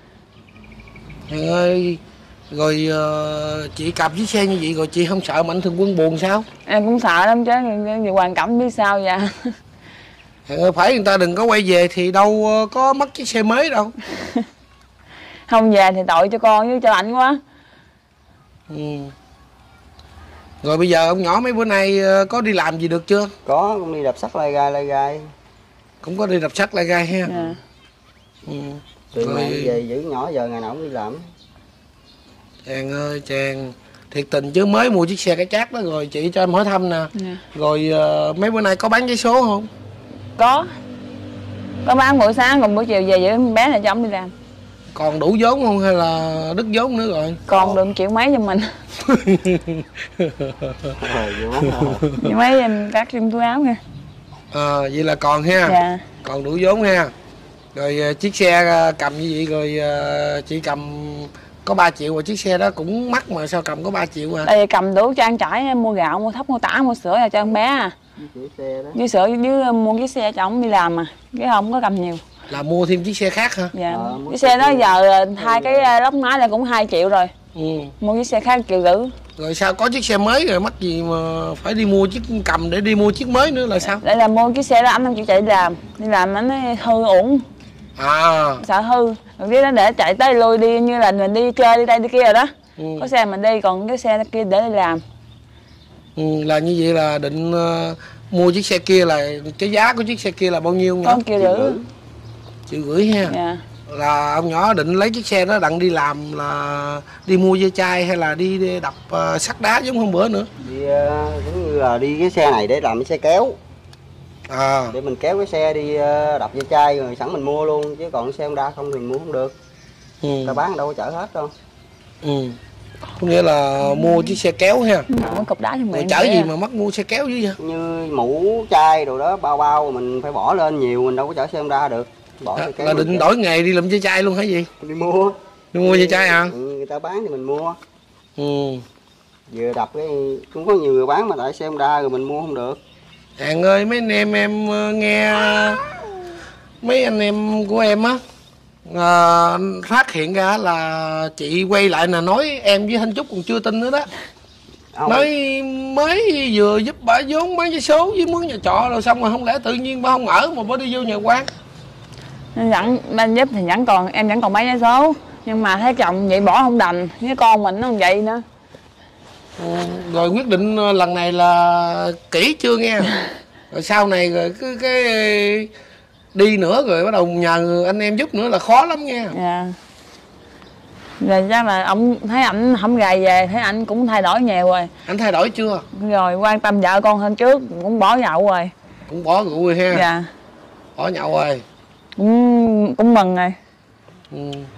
Speaker 5: Chàng ơi, rồi uh, chị cầm chiếc xe như vậy rồi chị không sợ Mạnh Thường Quân buồn sao?
Speaker 3: Em cũng sợ lắm chứ, vì hoàn cảnh biết sao vậy.
Speaker 5: Ơi, phải người ta đừng có quay về thì đâu có mất chiếc xe mới đâu.
Speaker 3: Không về thì tội cho con với cho anh quá.
Speaker 5: Ừ. Rồi bây giờ ông nhỏ mấy bữa nay có đi làm gì được chưa?
Speaker 2: Có, cũng đi đập sắt lai gai lai gai.
Speaker 5: Cũng có đi đập sắt lai gai ha.
Speaker 3: Yeah.
Speaker 2: Ừ. Từ rồi... ngày về giữ nhỏ giờ ngày nào cũng đi làm.
Speaker 5: Chàng ơi chàng, thiệt tình chứ mới mua chiếc xe cái chát đó rồi chị cho em hỏi thăm nè. Yeah. Rồi uh, mấy bữa nay có bán vé số không?
Speaker 3: Có. Có bán buổi sáng còn buổi chiều về giữ bé này cho ông đi làm.
Speaker 5: Còn đủ vốn không hay là đứt vốn nữa rồi?
Speaker 3: Còn được triệu mấy cho mình. Triệu mấy em cắt trong túi áo nha.
Speaker 5: À, vậy là còn ha.
Speaker 3: Dạ.
Speaker 5: Còn đủ vốn ha. Rồi chiếc xe cầm như vậy rồi chị cầm có ba triệu mà chiếc xe đó cũng mắc mà sao cầm có ba triệu à?
Speaker 3: Tại vì cầm đủ trang trải, mua gạo, mua thóc, mua tả, mua sữa cho con bé à. Với sữa với mua chiếc xe cho ông đi làm mà, chứ không có cầm nhiều.
Speaker 5: Là mua thêm chiếc xe khác hả?
Speaker 3: Dạ. À, chiếc xe đó giờ hai cái lốc máy là cũng hai triệu rồi.
Speaker 5: Ừ.
Speaker 3: Mua chiếc xe khác triệu rưỡi.
Speaker 5: Rồi sao có chiếc xe mới rồi mắc gì mà phải đi mua chiếc cầm để đi mua chiếc mới nữa là sao?
Speaker 3: Để là mua chiếc xe đó anh không chịu chạy đi làm, đi làm anh ấy hư uổng.
Speaker 5: À.
Speaker 3: Sợ hư, rồi cái đó để chạy tới lui đi như là mình đi chơi đi đây đi kia rồi đó. Ừ. Có xe mình đi, còn cái xe kia để đi làm.
Speaker 5: Ừ, là như vậy là định uh, mua chiếc xe kia là cái giá của chiếc xe kia là bao nhiêu nhỉ?
Speaker 3: Con triệu rưỡi.
Speaker 5: Triệu rưỡi ha. Dạ. Là ông nhỏ định lấy chiếc xe đó đặng đi làm là đi mua dây chai hay là đi, đi đập uh, sắt đá giống hôm bữa nữa?
Speaker 2: Đi uh, giống như là đi cái xe này để làm cái xe kéo. À. Để mình kéo cái xe đi uh, đập dây chai rồi sẵn mình mua luôn, chứ còn cái xe Honda không thì mình mua không được. Ừ. Ta bán đâu có chở hết đâu.
Speaker 5: Ừ. Có nghĩa là mua chiếc xe kéo ha.
Speaker 3: Mua cục đá cho mình.
Speaker 5: Chở gì mà mắc mua xe kéo dữ vậy?
Speaker 2: Như mũ chai đồ đó, bao bao mình phải bỏ lên nhiều, mình đâu có chở xe Honda được. Bỏ
Speaker 5: à, là định đổi nghề đi làm dây chai luôn hả gì?
Speaker 2: Đi mua.
Speaker 5: Đi mua dây chai à?
Speaker 2: Ừ, người ta bán thì mình mua.
Speaker 5: Ừ.
Speaker 2: Vừa đập cái cũng có nhiều người bán mà tại xe Honda rồi mình mua không được.
Speaker 5: Hàng ơi, mấy anh em em nghe mấy anh em của em á à, phát hiện ra là chị quay lại là nói em với Thanh Trúc còn chưa tin nữa đó. Không. Nói mới vừa giúp bà vốn bán vé số với mướn nhà trọ rồi xong rồi không lẽ tự nhiên bà không ở mà bà đi vô nhà quan.
Speaker 3: Vẫn bên giúp thì vẫn còn em vẫn còn bán vé số, nhưng mà thấy chồng vậy bỏ không đành, với con mình nó không vậy nữa.
Speaker 5: Ừ, rồi quyết định lần này là kỹ chưa nghe? Rồi sau này rồi cứ cái đi nữa rồi bắt đầu nhờ anh em giúp nữa là khó lắm nghe.
Speaker 3: Dạ. Rồi chắc là ông thấy ảnh không gầy về, thấy anh cũng thay đổi nhiều rồi.
Speaker 5: Anh thay đổi chưa?
Speaker 3: Rồi quan tâm vợ con hơn trước, cũng bỏ nhậu rồi.
Speaker 5: Cũng bỏ rượu rồi ha.
Speaker 3: Dạ.
Speaker 5: Bỏ nhậu rồi.
Speaker 3: Cũng cũng mừng rồi.
Speaker 5: Ừ.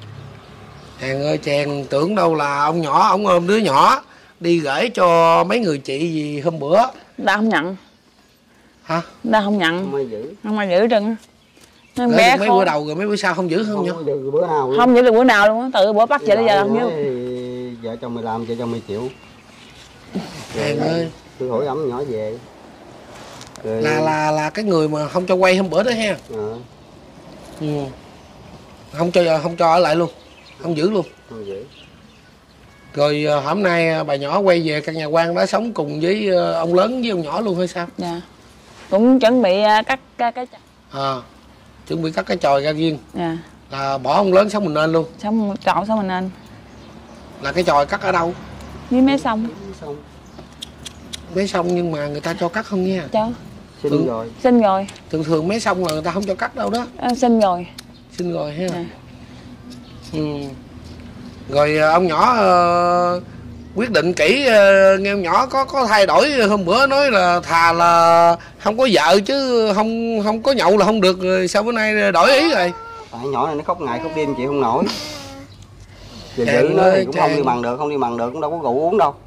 Speaker 5: Hàng ơi, chàng tưởng đâu là ông nhỏ ông ôm đứa nhỏ đi gửi cho mấy người chị gì hôm bữa.
Speaker 3: Ta không nhận.
Speaker 5: Hả?
Speaker 3: Ta không nhận.
Speaker 2: Không ai giữ.
Speaker 3: Không ai giữ trơn.
Speaker 5: Gửi bé mấy bữa đầu rồi mấy bữa sau không giữ không nhỉ?
Speaker 2: Không giữ bữa nào luôn.
Speaker 3: Không giữ được bữa nào luôn á, từ bữa bắt về tới giờ không giữ.
Speaker 2: Vợ chồng mày làm, vợ chồng mày chịu.
Speaker 5: Hàng ơi,
Speaker 2: tôi hỏi ấm nhỏ về.
Speaker 5: Rồi... Là là là cái người mà không cho quay hôm bữa đó ha. À. Ừ. Không cho không cho ở lại luôn, không giữ luôn.
Speaker 2: Không giữ.
Speaker 5: Rồi hôm nay bà nhỏ quay về căn nhà quan đó sống cùng với ông lớn với ông nhỏ luôn hay sao?
Speaker 3: Dạ. Cũng chuẩn bị cắt cái cái
Speaker 5: à, chuẩn bị cắt cái chòi ra riêng.
Speaker 3: Dạ.
Speaker 5: Là bỏ ông lớn sống mình nên luôn.
Speaker 3: Sống chọn sống mình nên.
Speaker 5: Là cái chòi cắt ở đâu?
Speaker 3: Với mé sông.
Speaker 5: Mé sông nhưng mà người ta cho cắt không nha.
Speaker 3: Cho.
Speaker 2: Xin
Speaker 5: thường,
Speaker 2: rồi.
Speaker 3: Xin rồi.
Speaker 5: Thường thường mé sông là người ta không cho cắt đâu đó.
Speaker 3: À, xin rồi.
Speaker 5: Xin rồi ha.
Speaker 3: À.
Speaker 5: Ừ. Rồi ông nhỏ uh, quyết định kỹ, uh, nghe ông nhỏ có có thay đổi hôm bữa nói là thà là không có vợ chứ không không có nhậu là không được, rồi sao bữa nay đổi ý rồi?
Speaker 2: Tại nhỏ này nó khóc ngày khóc đêm chị không nổi. Giờ giữ nó thì cũng chàng... không đi bằng được, không đi bằng được cũng đâu có rượu uống đâu.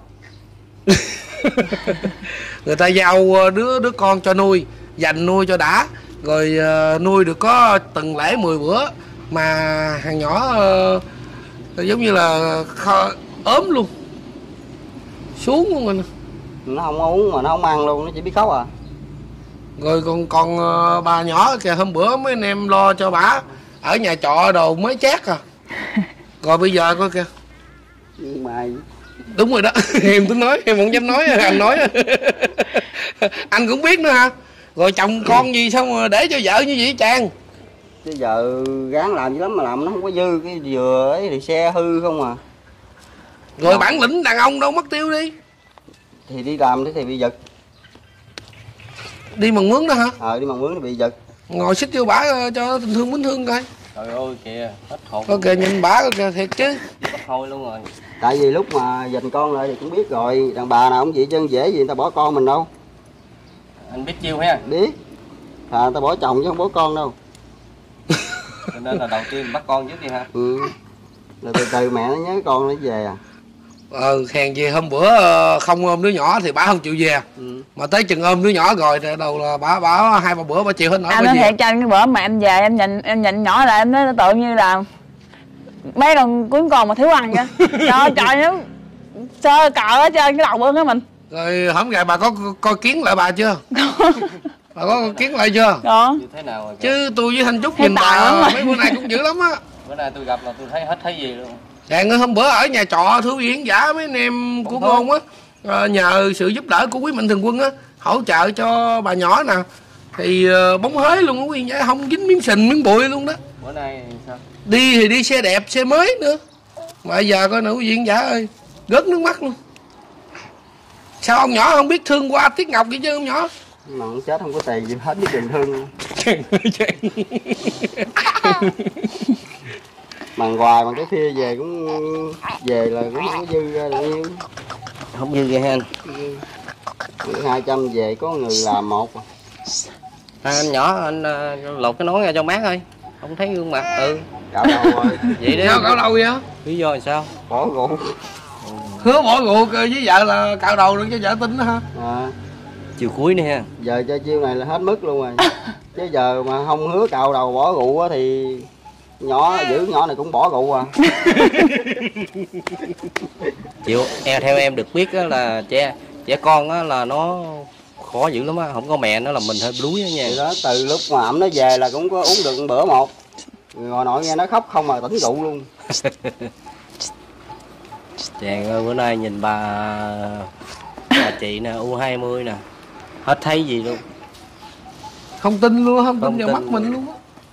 Speaker 5: Người ta giao đứa đứa con cho nuôi, dành nuôi cho đã, rồi uh, nuôi được có từng lễ mười bữa mà hàng nhỏ uh, giống như là kho, ốm luôn, xuống luôn anh.
Speaker 2: Nó không uống mà nó không ăn luôn, nó chỉ biết khóc à.
Speaker 5: Rồi còn còn uh, bà nhỏ kìa, hôm bữa mấy anh em lo cho bả ở nhà trọ đồ mới chát à. Rồi bây giờ coi kìa.
Speaker 2: Mày.
Speaker 5: Đúng rồi đó. Em tính nói, em không dám nói, anh nói. Anh cũng biết nữa hả? Rồi chồng con gì sao mà để cho vợ như vậy chàng?
Speaker 2: Chứ giờ gán làm dữ lắm mà làm nó không có dư, cái vừa ấy thì xe hư không à.
Speaker 5: Rồi à. Bản lĩnh đàn ông đâu mất tiêu đi.
Speaker 2: Thì đi làm thì bị giật.
Speaker 5: Đi bằng mướn đó hả?
Speaker 2: Ờ, đi bằng mướn thì bị giật.
Speaker 5: Ngồi xích vô bả cho tình thương mến thương coi.
Speaker 1: Trời ơi kìa, hết hồn.
Speaker 5: Có kìa, nhìn bả kìa, thiệt chứ.
Speaker 1: Hết hồn luôn rồi.
Speaker 2: Tại vì lúc mà giành con lại thì cũng biết rồi, đàn bà nào cũng vậy chân dễ gì người ta bỏ con mình đâu.
Speaker 1: Anh biết chiêu ha?
Speaker 2: Biết. À, người ta bỏ chồng chứ không bỏ con đâu.
Speaker 1: Cho nên là đầu tiên bắt con trước đi ha.
Speaker 2: Ừ. Rồi từ từ mẹ nó nhớ con nó về à.
Speaker 5: Ờ, khen gì hôm bữa không ôm đứa nhỏ thì bả không chịu về. Ừ. Mà tới chừng ôm đứa nhỏ rồi thì đầu là bả bả hai ba bữa bả chịu hết nổi.
Speaker 3: Anh nói thiệt cho anh cái bữa mà em về em nhìn em nhìn nhỏ là em nói tự như là mấy lần cuối còn mà thiếu ăn kìa. Trời trời nó sơ cỡ hết trơn cái đầu bưng á mình.
Speaker 5: Rồi hổm gà bà có coi kiến lại bà chưa? Bà có coi kiến lại chưa?
Speaker 3: Có.
Speaker 1: Như thế nào rồi?
Speaker 5: Chứ tôi với Thanh Trúc
Speaker 3: Thấy
Speaker 5: nhìn
Speaker 3: tàn
Speaker 5: bà
Speaker 3: lắm rồi.
Speaker 5: mấy bữa nay cũng dữ lắm á.
Speaker 1: Bữa nay tôi gặp là tôi thấy hết thấy gì luôn.
Speaker 5: Đàn ơi, hôm bữa ở nhà trọ Thư Viện giả mấy anh em của Ngôn á, à, nhờ sự giúp đỡ của quý mạnh thường quân á, hỗ trợ cho bà nhỏ nè, thì uh, bóng hới luôn á quý vị, không dính miếng sình miếng bụi luôn đó.
Speaker 1: Bữa nay sao?
Speaker 5: Đi thì đi xe đẹp, xe mới nữa. Mà giờ coi nè quý vị giả ơi, rớt nước mắt luôn. Sao ông nhỏ không biết thương qua Tiết Ngọc vậy chứ ông nhỏ?
Speaker 2: Mà ông chết không có tiền gì hết biết tình thương luôn. Bằng hoài bằng cái kia về cũng về là cũng không có dư ra được nhiêu.
Speaker 1: Không dư vậy ha anh.
Speaker 2: hai trăm về có người làm một.
Speaker 1: À, anh nhỏ anh uh, lột cái nón ra cho mát thôi. Không thấy gương mặt. Ừ.
Speaker 2: Cạo đầu rồi.
Speaker 1: Vậy đấy.
Speaker 5: Sao cạo đầu vậy?
Speaker 1: Lý do là sao?
Speaker 2: Bỏ rượu.
Speaker 5: Hứa bỏ rượu với vợ là cạo đầu được cho vợ tin đó ha.
Speaker 2: À.
Speaker 1: Chiều cuối nữa ha.
Speaker 2: Giờ cho chiêu này là hết mức luôn rồi. Chứ giờ mà không hứa cạo đầu bỏ rượu á thì nhỏ giữ nhỏ này cũng bỏ rượu à.
Speaker 1: Chịu e theo em được biết á là trẻ trẻ con á là nó khó dữ lắm á, không có mẹ nó là mình hơi đuối á nha.
Speaker 2: Thì đó từ lúc mà ẩm nó về là cũng có uống được một bữa một. Rồi nội nghe nó khóc không mà tỉnh rượu luôn.
Speaker 1: Chàng ơi, bữa nay nhìn bà bà chị nè, U hai mươi nè, hết thấy gì luôn.
Speaker 5: Không tin luôn, không,
Speaker 1: Không
Speaker 5: tin vào
Speaker 1: tin
Speaker 5: mắt mình luôn á.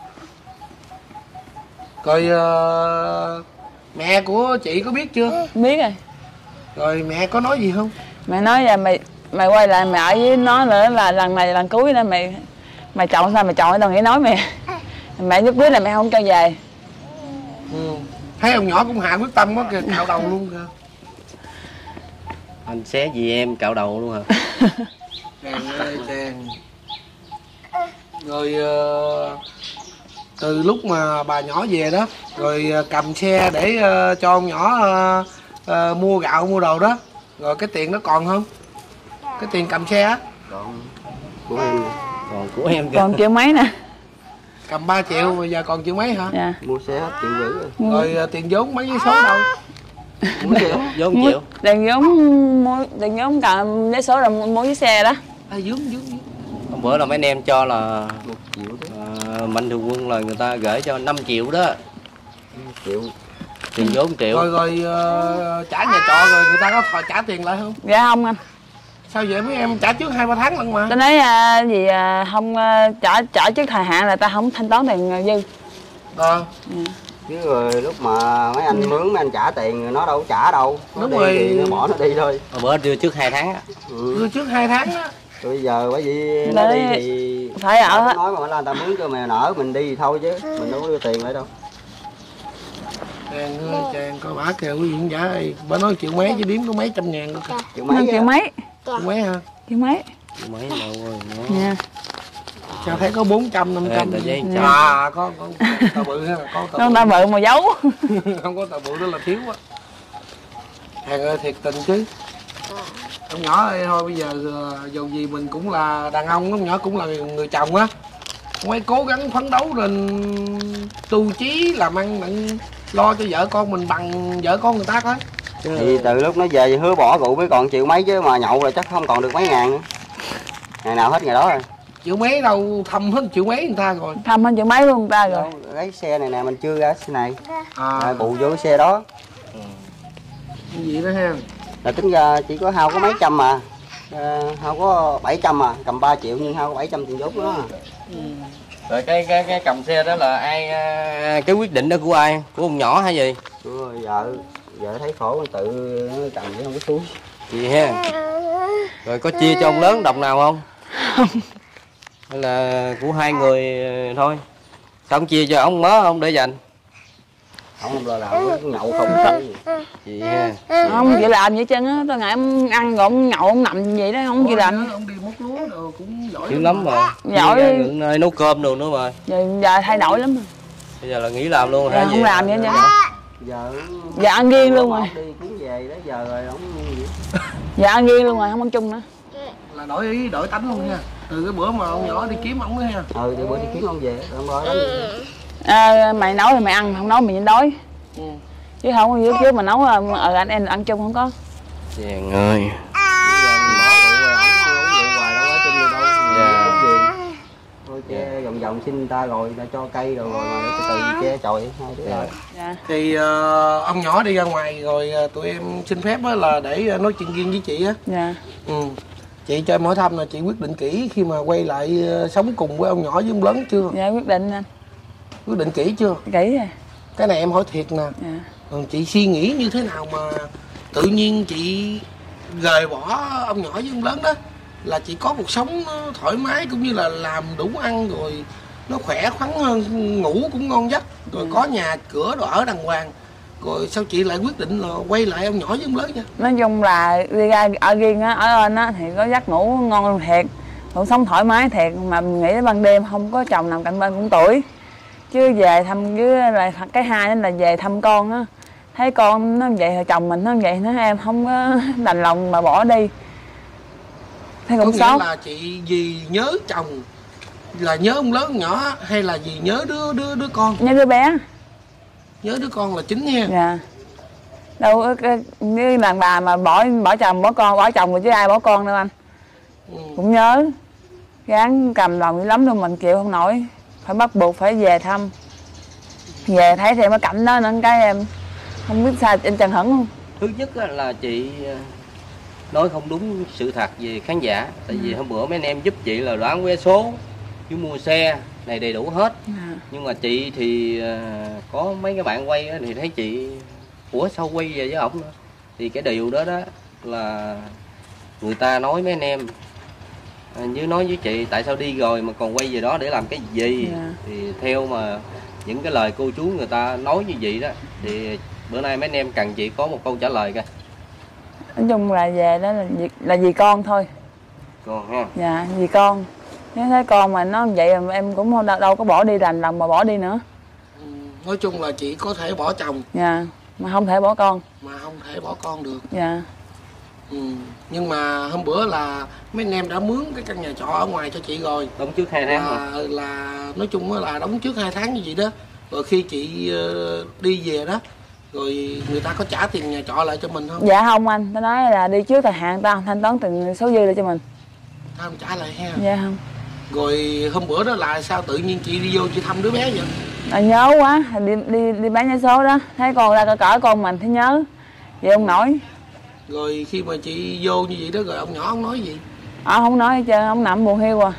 Speaker 5: Rồi uh, mẹ của chị có biết chưa?
Speaker 3: Biết rồi.
Speaker 5: Rồi mẹ có nói gì không?
Speaker 3: Mẹ nói là mày mày quay lại mẹ ở với nó nữa là lần này lần cuối nên mày mày chọn sao mày chọn tao nghĩ nói mẹ. Mẹ nhất quyết là mẹ không cho về.
Speaker 5: Ừ. Thấy ông nhỏ cũng hạ quyết tâm quá kìa, cạo đầu luôn kìa.
Speaker 1: Anh xé gì em cạo đầu luôn hả?
Speaker 5: Chàng ơi chàng. Rồi uh, từ lúc mà bà nhỏ về đó, rồi uh, cầm xe để uh, cho ông nhỏ uh, uh, mua gạo mua đồ đó. Rồi cái tiền đó còn không? Cái tiền cầm xe á?
Speaker 2: Còn của em.
Speaker 1: Còn của em kìa.
Speaker 3: Còn triệu mấy nè.
Speaker 5: Cầm ba triệu mà giờ còn triệu mấy hả?
Speaker 3: Dạ.
Speaker 2: Mua xe hết triệu rưỡi rồi.
Speaker 5: Rồi uh, tiền vốn mấy giấy số đâu?
Speaker 2: Mua triệu.
Speaker 1: Vốn chịu.
Speaker 3: Tiền vốn mua tiền vốn cầm lấy số rồi mua chiếc xe đó.
Speaker 5: À, vướng vướng vướng.
Speaker 1: Hôm bữa là mấy anh em cho là
Speaker 2: một triệu đó.
Speaker 1: à, mạnh thường quân là người ta gửi cho năm triệu đó.
Speaker 2: một triệu.
Speaker 1: Tiền vốn triệu.
Speaker 5: Rồi rồi uh, trả nhà trọ rồi người ta có thò trả tiền lại không?
Speaker 3: Dạ không anh.
Speaker 5: Sao vậy mấy em trả trước hai ba tháng lần mà.
Speaker 3: Tôi nói à, gì à, không à, trả trả trước thời hạn là ta không thanh toán tiền à, dư.
Speaker 5: Ờ.
Speaker 3: Ừ.
Speaker 2: Chứ rồi lúc mà mấy anh mướn mấy anh trả tiền nó đâu có trả đâu. Nó
Speaker 5: Đúng
Speaker 2: đi
Speaker 5: rồi.
Speaker 2: thì nó bỏ nó đi thôi.
Speaker 1: Hôm bữa đưa trước hai tháng á.
Speaker 2: Ừ.
Speaker 5: Đưa trước hai tháng á.
Speaker 2: Rồi bây giờ bởi vì nó
Speaker 3: Đấy,
Speaker 2: đi thì
Speaker 3: phải ở hết.
Speaker 2: nói mà người ta mướn cho mày nở mình đi thì thôi chứ mình đâu có đưa tiền lại đâu.
Speaker 5: Chàng ơi chàng coi bả kìa quý vị khán giả ơi, bà nói triệu mấy chứ điếm có mấy trăm ngàn luôn kìa.
Speaker 2: Triệu
Speaker 3: Năm
Speaker 2: mấy
Speaker 3: triệu
Speaker 2: á.
Speaker 3: mấy.
Speaker 5: Triệu mấy hả?
Speaker 3: Triệu mấy.
Speaker 1: Mấy đâu rồi nữa.
Speaker 3: Dạ.
Speaker 5: Sao thấy có bốn trăm năm trăm
Speaker 1: Tờ giấy trăm.
Speaker 5: À có có tờ bự ha, có tờ
Speaker 3: Con ta bự mà giấu.
Speaker 5: không có tờ bự đó là thiếu quá. Chàng ơi thiệt tình chứ. Ông nhỏ ơi thôi bây giờ dù gì mình cũng là đàn ông, ông nhỏ cũng là người chồng á. Ông ấy cố gắng phấn đấu lên tu chí làm ăn đặng lo cho vợ con mình bằng vợ con người ta coi.
Speaker 2: Thì từ lúc nó về thì hứa bỏ rượu mới còn triệu mấy chứ mà nhậu rồi chắc không còn được mấy ngàn nữa. Ngày nào hết ngày đó rồi.
Speaker 5: Triệu mấy đâu thâm hết triệu mấy người ta rồi.
Speaker 3: Thăm hơn triệu mấy luôn người ta rồi.
Speaker 2: Đâu, lấy xe này nè mình chưa ra xe này.
Speaker 5: À,
Speaker 2: À, bù vô cái xe đó.
Speaker 5: cái gì đó ha.
Speaker 2: Là tính ra chỉ có hao có mấy trăm mà. À, hao có bảy trăm mà, cầm ba triệu nhưng hao có bảy trăm tiền vốn đó.
Speaker 5: Ừ.
Speaker 1: Rồi cái cái cái cầm xe đó là ai, cái quyết định đó của ai? Của ông nhỏ hay gì?
Speaker 2: Của vợ, vợ thấy khổ tự cầm chứ không có xuống.
Speaker 1: Gì ha? Rồi có chia cho ông lớn đồng nào không? Hay là của hai người thôi? Sao không chia cho ông mớ không để dành?
Speaker 2: Không lo làm nhậu không cái gì.
Speaker 1: Gì ha?
Speaker 3: Không chịu làm vậy chân á, tôi ngại ông ăn rồi ông nhậu ông nằm vậy đó không chịu làm.
Speaker 5: Ông đi móc lúa rồi cũng giỏi
Speaker 1: Dữ lắm mà.
Speaker 3: Giỏi.
Speaker 1: Đi ra những nơi nấu cơm đồ nữa mà.
Speaker 3: Giờ, giờ thay đổi lắm rồi.
Speaker 1: Bây giờ là nghỉ làm luôn
Speaker 3: Giờ
Speaker 1: hả?
Speaker 3: không làm vậy chứ.
Speaker 2: Giờ
Speaker 3: Giờ ăn riêng luôn rồi.
Speaker 2: đi kiếm về đó giờ rồi không gì.
Speaker 3: Giờ ăn riêng luôn rồi không ăn chung nữa.
Speaker 5: là đổi ý đổi tánh luôn nha. Từ cái bữa mà ông nhỏ đi kiếm ổng đó ha.
Speaker 2: Ừ thì bữa đi kiếm ông về ông gọi đánh.
Speaker 3: À, mày nấu thì mày ăn, không nấu mày nhịn đói. Ừ. Chứ không có dưới trước mà nấu ở anh em ăn chung không có.
Speaker 1: Vàng ơi.
Speaker 2: Che vòng vòng xin ta rồi đã cho cây rồi rồi mà từ từ che chọi hai đứa rồi.
Speaker 5: Dạ. Thì uh, ông nhỏ đi ra ngoài rồi uh, tụi em xin phép á, là để uh, nói chuyện riêng với chị á.
Speaker 3: Dạ.
Speaker 5: Ừ. Chị cho em hỏi thăm là chị quyết định kỹ khi mà quay lại uh, sống cùng với ông nhỏ với ông lớn chưa?
Speaker 3: Dạ quyết định anh.
Speaker 5: Quyết định kỹ chưa?
Speaker 3: Kỹ rồi.
Speaker 5: Cái này em hỏi thiệt nè.
Speaker 3: Dạ.
Speaker 5: Ừ, chị suy nghĩ như thế nào mà tự nhiên chị rời bỏ ông nhỏ với ông lớn đó, là chị có cuộc sống nó thoải mái cũng như là làm đủ ăn rồi nó khỏe khoắn hơn, ngủ cũng ngon giấc rồi, ừ. có nhà cửa rồi ở đàng hoàng, rồi sao chị lại quyết định là quay lại ông nhỏ với ông lớn nha?
Speaker 3: Nói chung là đi ra ở riêng á, ở bên á thì có giấc ngủ ngon hơn thiệt, cuộc sống thoải mái thiệt, mà mình nghĩ đến ban đêm không có chồng nằm cạnh bên cũng tuổi, chứ về thăm với lại cái hai là về thăm con á, thấy con nó vậy thì chồng mình nó vậy nó em không có đành lòng mà bỏ đi. Thấy cũng
Speaker 5: có
Speaker 3: xót.
Speaker 5: Nghĩa là chị vì nhớ chồng, là nhớ ông lớn ông nhỏ, hay là vì nhớ đứa đứa đứa con?
Speaker 3: Nhớ đứa bé.
Speaker 5: Nhớ đứa con là chính nha.
Speaker 3: Dạ. Đâu như đàn bà mà bỏ bỏ chồng bỏ con, bỏ chồng rồi chứ ai bỏ con đâu anh. Ừ. Cũng nhớ. Gán cầm lòng dữ lắm luôn, mình chịu không nổi, phải bắt buộc phải về thăm. Về thấy thêm cái cảnh đó nữa cái em không biết sao anh Trần Hững không.
Speaker 1: Thứ nhất là chị nói không đúng sự thật về khán giả. Tại vì hôm bữa mấy anh em giúp chị là đoán vé số chứ mua xe này đầy đủ hết. À. Nhưng mà chị thì có mấy cái bạn quay thì thấy chị ủa sao quay về với ổng nữa. Thì cái điều đó đó là người ta nói mấy anh em như nói với chị tại sao đi rồi mà còn quay về đó để làm cái gì. À. Thì theo mà những cái lời cô chú người ta nói như vậy đó, thì bữa nay mấy anh em cần chị có một câu trả lời coi.
Speaker 3: Nói chung là về đó là vì, là vì con thôi.
Speaker 1: Con ha.
Speaker 3: Dạ vì con. Nếu thấy con mà nó vậy mà em cũng đâu, đâu có bỏ đi, đành lòng mà bỏ đi nữa.
Speaker 5: Ừ, nói chung là chị có thể bỏ chồng.
Speaker 3: Dạ mà không thể bỏ con.
Speaker 5: Mà không thể bỏ con được.
Speaker 3: Dạ.
Speaker 5: Ừ, nhưng mà hôm bữa là mấy anh em đã mướn cái căn nhà trọ ở ngoài cho chị rồi.
Speaker 1: Đóng trước hai tháng
Speaker 5: là, rồi. Là nói chung là đóng trước hai tháng như vậy đó. Rồi khi chị đi về đó, rồi người ta có trả tiền nhà trọ lại cho mình không?
Speaker 3: Dạ không anh, ta nói là đi trước thời hạn ta thanh toán tiền số dư lại cho mình.
Speaker 5: Ta không trả lại ha?
Speaker 3: Dạ không.
Speaker 5: Rồi hôm bữa đó là sao tự nhiên chị đi vô chị thăm đứa bé vậy?
Speaker 3: À, nhớ quá, đi đi đi bán vé số đó, thấy con ra cỡ cỡ con mình thấy nhớ, vậy ông nổi.
Speaker 5: Rồi khi mà chị vô như vậy đó rồi ông nhỏ ông nói gì?
Speaker 3: Ờ không nói hết trơn, ông nằm buồn hiu à.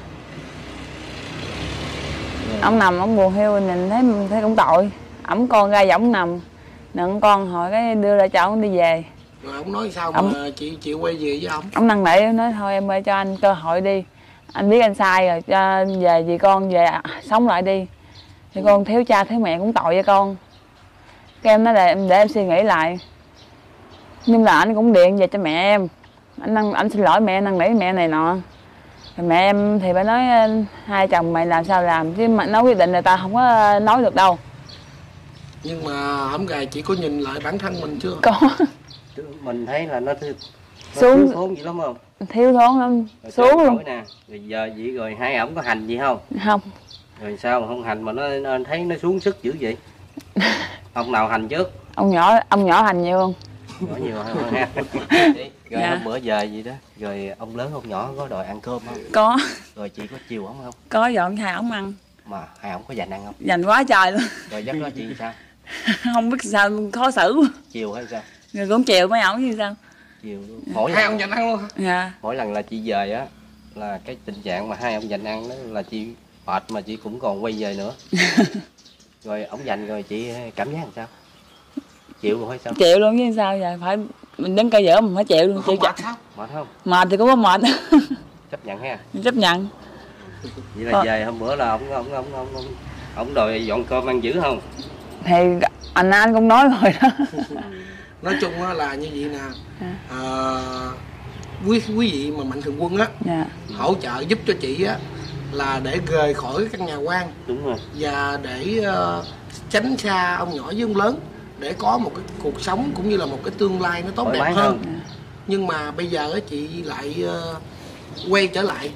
Speaker 3: Ông nằm ông buồn hiu mình thấy mình thấy cũng tội, ẵm con ra giọng nằm, nựng con hồi cái đưa lại cho ông đi về.
Speaker 5: Rồi ông nói sao
Speaker 3: ông,
Speaker 5: mà chị chịu quay về với ông?
Speaker 3: Ông năn nỉ nói thôi em ơi cho anh cơ hội đi, anh biết anh sai rồi, cho về vì con về sống lại đi, thì ừ. con thiếu cha thiếu mẹ cũng tội với con. Cái em nói là để em suy nghĩ lại, nhưng là anh cũng điện về cho mẹ em, anh năng anh xin lỗi mẹ, năn nỉ mẹ này nọ. Rồi mẹ em thì phải nói hai chồng mày làm sao làm, chứ mà nói quyết định là ta không có nói được đâu.
Speaker 5: Nhưng mà hổng gài chị có nhìn lại bản thân mình chưa?
Speaker 3: Có.
Speaker 1: Mình thấy là nó, thiếu, nó
Speaker 3: xuống
Speaker 1: thiếu thốn gì lắm không?
Speaker 3: Thiếu thốn lắm, rồi xuống luôn
Speaker 1: nè. Rồi giờ vậy rồi hai ổng có hành gì không?
Speaker 3: Không.
Speaker 1: Rồi sao mà không hành mà nó, nó thấy nó xuống sức dữ vậy? Ông nào hành trước?
Speaker 3: Ông nhỏ ông nhỏ hành nhiều không?
Speaker 1: Nhỏ nhiều hơn ha. Rồi dạ. Hôm bữa giờ gì đó, rồi ông lớn ông nhỏ có đòi ăn cơm không?
Speaker 3: Có.
Speaker 1: Rồi chị có chiều ổng không?
Speaker 3: Có, dọn hai ổng ăn.
Speaker 1: Mà hai ổng có dành ăn không?
Speaker 3: Dành quá trời luôn.
Speaker 1: Rồi dắt đó chị sao?
Speaker 3: Không biết sao khó xử.
Speaker 1: Chiều hay sao?
Speaker 3: Rồi cũng chiều mấy ổng như sao?
Speaker 1: Chiều luôn. Mỗi
Speaker 5: hai ông dành ăn luôn hả?
Speaker 3: Dạ.
Speaker 1: Mỗi lần là chị về á là cái tình trạng mà hai ông dành ăn đó là chị mệt mà chị cũng còn quay về nữa. Rồi ổng dành rồi chị cảm giác làm sao? Chịu luôn hay sao?
Speaker 3: Chịu luôn chứ sao giờ, phải mình đứng cây dở mình phải chịu luôn.
Speaker 5: Không
Speaker 3: chịu
Speaker 5: mệt sao?
Speaker 1: Mệt không?
Speaker 3: Mệt thì cũng có mệt.
Speaker 1: Chấp nhận ha.
Speaker 3: Chấp nhận.
Speaker 1: Vậy là Thôi. Về hôm bữa là ông ông ông ông ông, ông đòi dọn cơm ăn dữ không?
Speaker 3: Thì anh anh cũng nói rồi đó.
Speaker 5: Nói chung là như vậy nè. À, quý quý vị mà Mạnh Thường Quân á, dạ. hỗ trợ giúp cho chị á là để rời khỏi cái căn nhà quan.
Speaker 1: Đúng rồi.
Speaker 5: Và để uh, tránh xa ông nhỏ với ông lớn, để có một cái cuộc sống cũng như là một cái tương lai nó tốt đẹp hơn. hơn. Nhưng mà bây giờ á chị lại uh, quay trở lại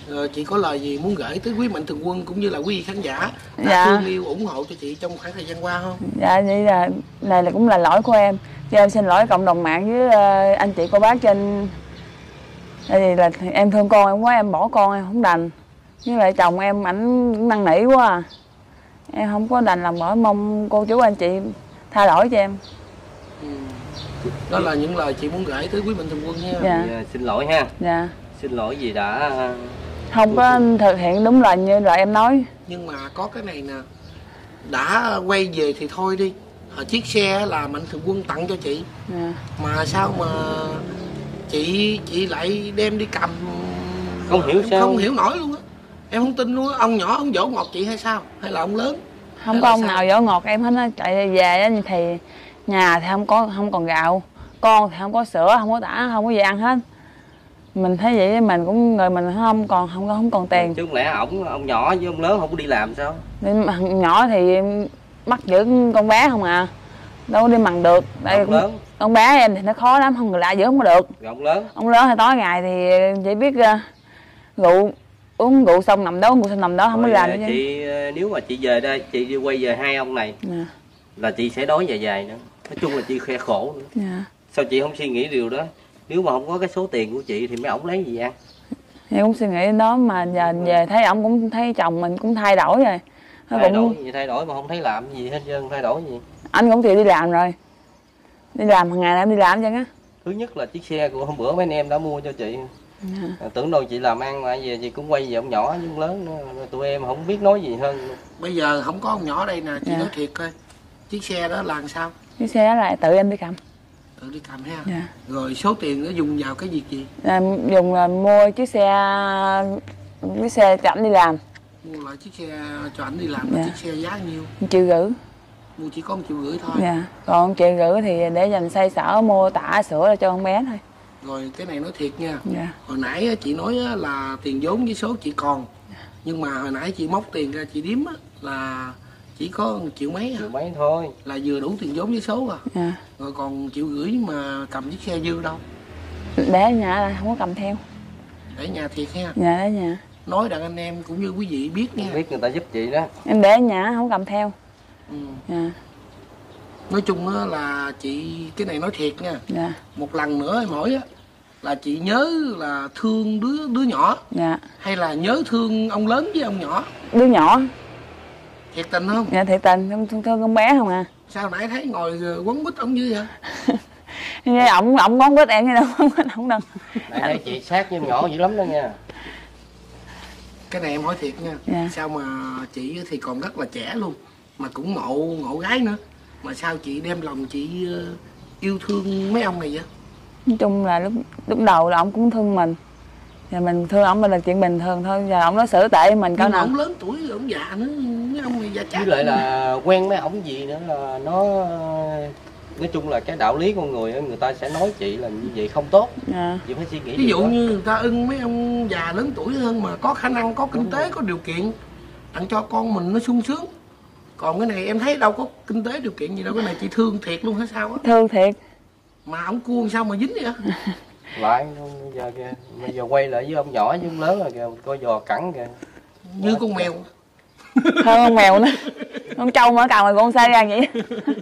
Speaker 5: Rồi chị có lời gì muốn gửi tới quý mạnh thường quân cũng như là quý vị khán giả đã
Speaker 3: Dạ.
Speaker 5: thương yêu ủng hộ cho chị trong khoảng thời gian qua không?
Speaker 3: Dạ vậy là này là cũng là lỗi của em, cho em xin lỗi cộng đồng mạng với uh, anh chị cô bác trên. Tại vì là em thương con em quá, em bỏ con em không đành, với lại chồng em ảnh cũng năn nỉ quá à. Em không có đành lòng bỏ, mong cô chú anh chị tha lỗi cho em.
Speaker 5: Ừ. Đó là những lời chị muốn gửi tới quý mạnh thường quân nha.
Speaker 3: Dạ.
Speaker 1: Thì, xin lỗi ha.
Speaker 3: Dạ.
Speaker 1: Xin lỗi vì đã
Speaker 3: Không có thực hiện đúng lời như lời em nói.
Speaker 5: Nhưng mà có cái này nè, đã quay về thì thôi đi. Chiếc xe là mạnh thường quân tặng cho chị.
Speaker 3: Dạ.
Speaker 5: Mà sao mà chị chị lại đem đi cầm?
Speaker 1: Không hiểu
Speaker 5: em
Speaker 1: sao.
Speaker 5: Không hiểu nổi luôn á. Em không tin luôn á. Ông nhỏ ông dỗ ngọt chị hay sao? Hay là ông lớn?
Speaker 3: Không có ông nào dỗ ngọt em hết á. Chạy về thì nhà thì không có không còn gạo, con thì không có sữa, không có tả, không có gì ăn hết. Mình thấy vậy mình cũng người mình không còn không có không còn tiền.
Speaker 1: Chứ không lẽ ổng ông nhỏ với ông lớn không có đi làm sao?
Speaker 3: Nên nhỏ thì bắt giữ con bé không à, đâu có đi mần được. Đây
Speaker 1: ông
Speaker 3: cũng,
Speaker 1: lớn
Speaker 3: con bé em thì nó khó lắm, không người lạ giữ không có được.
Speaker 1: rồi ông lớn
Speaker 3: Ông lớn thì tối ngày thì chỉ biết uh, rượu, uống rượu xong nằm đó, uống rượu xong nằm đó, không có
Speaker 1: rồi,
Speaker 3: làm
Speaker 1: à,
Speaker 3: gì.
Speaker 1: chị nếu mà chị về đây chị đi quay về hai ông này
Speaker 3: Dạ.
Speaker 1: là chị sẽ đói dài dài nữa. Nói chung là chị khe khổ nữa.
Speaker 3: Dạ.
Speaker 1: Sao chị không suy nghĩ điều đó? Nếu mà không có cái số tiền của chị thì mấy ổng lấy gì ăn?
Speaker 3: Em cũng suy nghĩ đến đó mà giờ về thấy ổng cũng thấy chồng mình cũng thay đổi rồi. Nó
Speaker 1: Thay
Speaker 3: cũng
Speaker 1: đổi gì thay đổi mà không thấy làm gì hết trơn, thay đổi gì?
Speaker 3: anh cũng chịu đi làm rồi, đi làm hàng ngày em đi làm chứ á.
Speaker 1: Thứ nhất là chiếc xe của hôm bữa mấy anh em đã mua cho chị.
Speaker 3: Dạ.
Speaker 1: À, tưởng đâu chị làm ăn mà về chị cũng quay về ông nhỏ với ông lớn nữa. Tụi em không biết nói gì hơn.
Speaker 5: Bây giờ không có ông nhỏ đây nè, chị
Speaker 3: Dạ.
Speaker 5: nói thiệt coi. Chiếc xe đó là làm sao?
Speaker 3: Cái xe đó là tự em đi cầm.
Speaker 5: Tự đi cầm ha.
Speaker 3: Dạ.
Speaker 5: Rồi số tiền nó dùng vào cái việc gì?
Speaker 3: Là dùng là mua chiếc xe chiếc xe cho ảnh đi làm.
Speaker 5: Mua lại chiếc xe cho ảnh đi làm.
Speaker 3: Dạ.
Speaker 5: Chiếc xe giá nhiêu?
Speaker 3: Một triệu rưỡi.
Speaker 5: Mua chỉ có một triệu rưỡi thôi.
Speaker 3: Dạ. Còn triệu rưỡi thì để dành xoay sở mua tả sữa cho con bé thôi.
Speaker 5: Rồi cái này nói thiệt nha.
Speaker 3: Dạ.
Speaker 5: Hồi nãy á, chị nói á, là tiền vốn với số chị còn. Nhưng mà hồi nãy chị móc tiền ra chị đếm á, là chỉ có một triệu mấy à.
Speaker 1: Triệu mấy thôi.
Speaker 5: Là vừa đủ tiền vốn với số à.
Speaker 3: Dạ.
Speaker 5: Rồi còn triệu rưỡi mà cầm chiếc xe dư đâu?
Speaker 3: Để ở nhà là không có cầm theo.
Speaker 5: Để nhà thiệt ha.
Speaker 3: Dạ để ở nhà.
Speaker 5: Nói đàn anh em cũng như quý vị biết nha.
Speaker 1: Không biết người ta giúp chị đó.
Speaker 3: Em để ở nhà không cầm theo.
Speaker 5: Ừ.
Speaker 3: Dạ.
Speaker 5: Nói chung á, là chị cái này nói thiệt nha.
Speaker 3: Dạ.
Speaker 5: Một lần nữa em hỏi á, là chị nhớ là thương đứa đứa nhỏ
Speaker 3: Dạ.
Speaker 5: hay là nhớ thương ông lớn với ông nhỏ?
Speaker 3: Đứa nhỏ.
Speaker 5: Thiệt tình không?
Speaker 3: Dạ thiệt tình, thương, thương, thương con bé không à.
Speaker 5: Sao nãy thấy ngồi quấn quýt ông như vậy?
Speaker 3: Nghe ổng ổng ngón quýt em như đâu không không đâu.
Speaker 1: Nãy thấy chị sát với nhỏ dữ lắm đó nha.
Speaker 5: Cái này em hỏi thiệt nha.
Speaker 3: Dạ.
Speaker 5: Sao mà chị thì còn rất là trẻ luôn, mà cũng ngộ ngộ gái nữa, mà sao chị đem lòng chị yêu thương mấy ông này vậy?
Speaker 3: Nói chung là lúc lúc đầu là ổng cũng thương mình, và mình thương ổng là chuyện bình thường thôi. Giờ ổng nói xử tệ với mình cỡ
Speaker 5: Nhưng mà
Speaker 3: nào.
Speaker 5: ông lớn tuổi rồi, ông già nữa, mấy ông này già chắc.
Speaker 1: Với lại là quen mấy ổng gì nữa là nó, nói chung là cái đạo lý con người người ta sẽ nói chị là như vậy không tốt.
Speaker 3: Dạ.
Speaker 1: Chị phải suy nghĩ.
Speaker 5: Ví dụ
Speaker 1: đó.
Speaker 5: như người ta ưng mấy ông già lớn tuổi hơn mà có khả năng, có kinh tế, có điều kiện tặng cho con mình nó sung sướng. Còn cái này em thấy đâu có kinh tế điều kiện gì đâu, cái này chị thương thiệt luôn hay sao á?
Speaker 3: Thương thiệt.
Speaker 5: Mà ông cuồng sao mà dính vậy?
Speaker 1: Lại bây giờ kìa, bây giờ quay lại với ông nhỏ với ông lớn rồi kìa, coi giò cẳng kìa.
Speaker 5: Như con mèo.
Speaker 3: Hơn con mèo nữa. Con trâu mà cào mà con sai ra vậy.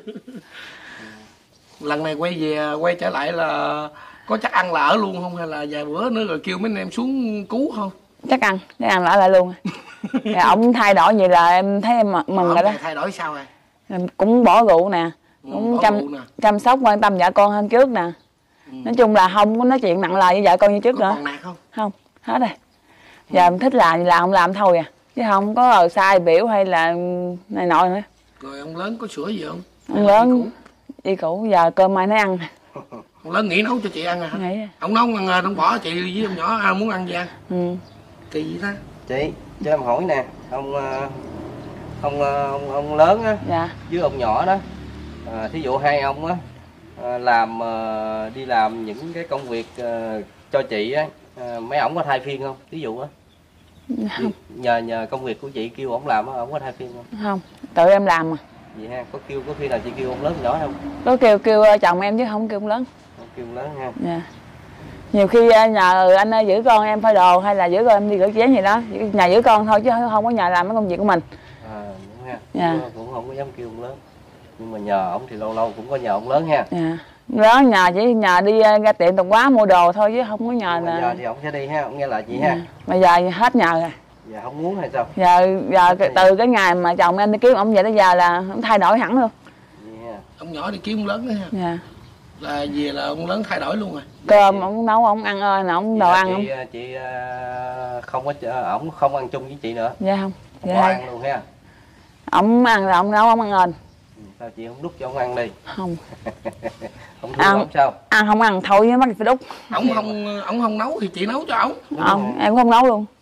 Speaker 5: Lần này quay về, quay trở lại là có chắc ăn là ở luôn không, hay là vài bữa nữa rồi kêu mấy anh em xuống cứu không?
Speaker 3: Chắc ăn, chắc ăn lại lại luôn. Thì ổng thay đổi vậy là em thấy em mừng rồi đó.
Speaker 5: Thay đổi sao rồi?
Speaker 3: Em cũng bỏ rượu nè, cũng
Speaker 5: bỏ
Speaker 3: chăm
Speaker 5: rượu nè.
Speaker 3: chăm sóc quan tâm vợ con hơn trước nè.
Speaker 5: Ừ.
Speaker 3: Nói chung là không có nói chuyện nặng lời với vợ con như trước
Speaker 5: Có
Speaker 3: nữa.
Speaker 5: còn nạt không?
Speaker 3: Không, hết rồi. Giờ em thích làm gì làm không làm thôi à, chứ không có ờ, sai biểu hay là này nọ nữa.
Speaker 5: Rồi ông lớn có sửa gì không?
Speaker 3: Ông lớn đi cũ, giờ cơm ai nấy ăn.
Speaker 5: Ông lớn nghĩ nấu cho chị ăn à?
Speaker 3: Nghĩ.
Speaker 5: Ông nấu ăn rồi ông bỏ chị với ông nhỏ ai muốn ăn gì ăn?
Speaker 3: Ừ.
Speaker 5: Kỳ gì ta?
Speaker 1: Chị cho em hỏi nè, ông ông ông, ông lớn á,
Speaker 3: Dạ.
Speaker 1: với ông nhỏ đó, à, thí dụ hai ông á à, làm à, đi làm những cái công việc à, cho chị á, à, mấy ổng có thay phiên không? Ví dụ á, nhờ nhờ công việc của chị kêu ổng làm á, ổng có thay phiên không?
Speaker 3: Không, tự em làm mà.
Speaker 1: Vậy ha, có kêu có khi nào chị kêu ông lớn nhỏ không?
Speaker 3: Có kêu kêu chồng em chứ không kêu ông lớn.
Speaker 1: Không kêu ông lớn ha.
Speaker 3: Dạ. Nhiều khi nhờ anh giữ con em phơi đồ hay là giữ con em đi rửa chén gì đó, nhà giữ con thôi chứ không có nhờ làm mấy công việc của mình.
Speaker 1: À, đúng ha.
Speaker 3: Dạ.
Speaker 1: Cũng không có dám kêu ông lớn, nhưng mà nhờ ông thì lâu lâu cũng có nhờ ông lớn ha.
Speaker 3: Dạ. Đó nhờ chỉ nhờ đi ra tiệm tạp hóa mua đồ thôi chứ không có nhờ là.
Speaker 1: Giờ thì ông sẽ đi ha, ông nghe lời chị
Speaker 3: dạ.
Speaker 1: ha.
Speaker 3: Mà giờ hết nhờ rồi.
Speaker 1: Giờ không muốn hay sao?
Speaker 3: Giờ giờ cái, từ cái ngày mà chồng em đi kiếm ông về tới giờ là ông thay đổi hẳn luôn.
Speaker 5: Yeah. Ông nhỏ đi kiếm ông lớn nữa ha.
Speaker 3: Dạ.
Speaker 5: Là về là ông lớn thay đổi luôn rồi.
Speaker 3: Cơm ông nấu ông ăn ơi là ông đồ ăn
Speaker 1: chị,
Speaker 3: không?
Speaker 1: Chị không có ổng không ăn chung với chị nữa.
Speaker 3: Dạ không.
Speaker 1: Dạ.
Speaker 3: Dạ.
Speaker 1: Ăn luôn ha.
Speaker 3: Ông ăn là ông nấu ông ăn ơn.
Speaker 1: Sao chị không đút cho ông ăn đi?
Speaker 3: Không.
Speaker 1: Không thương ông sao?
Speaker 3: Ăn không ăn thôi chứ bắt phải đút.
Speaker 5: Ông không ông không nấu thì chị nấu cho ổng.
Speaker 3: Không, em không nấu luôn.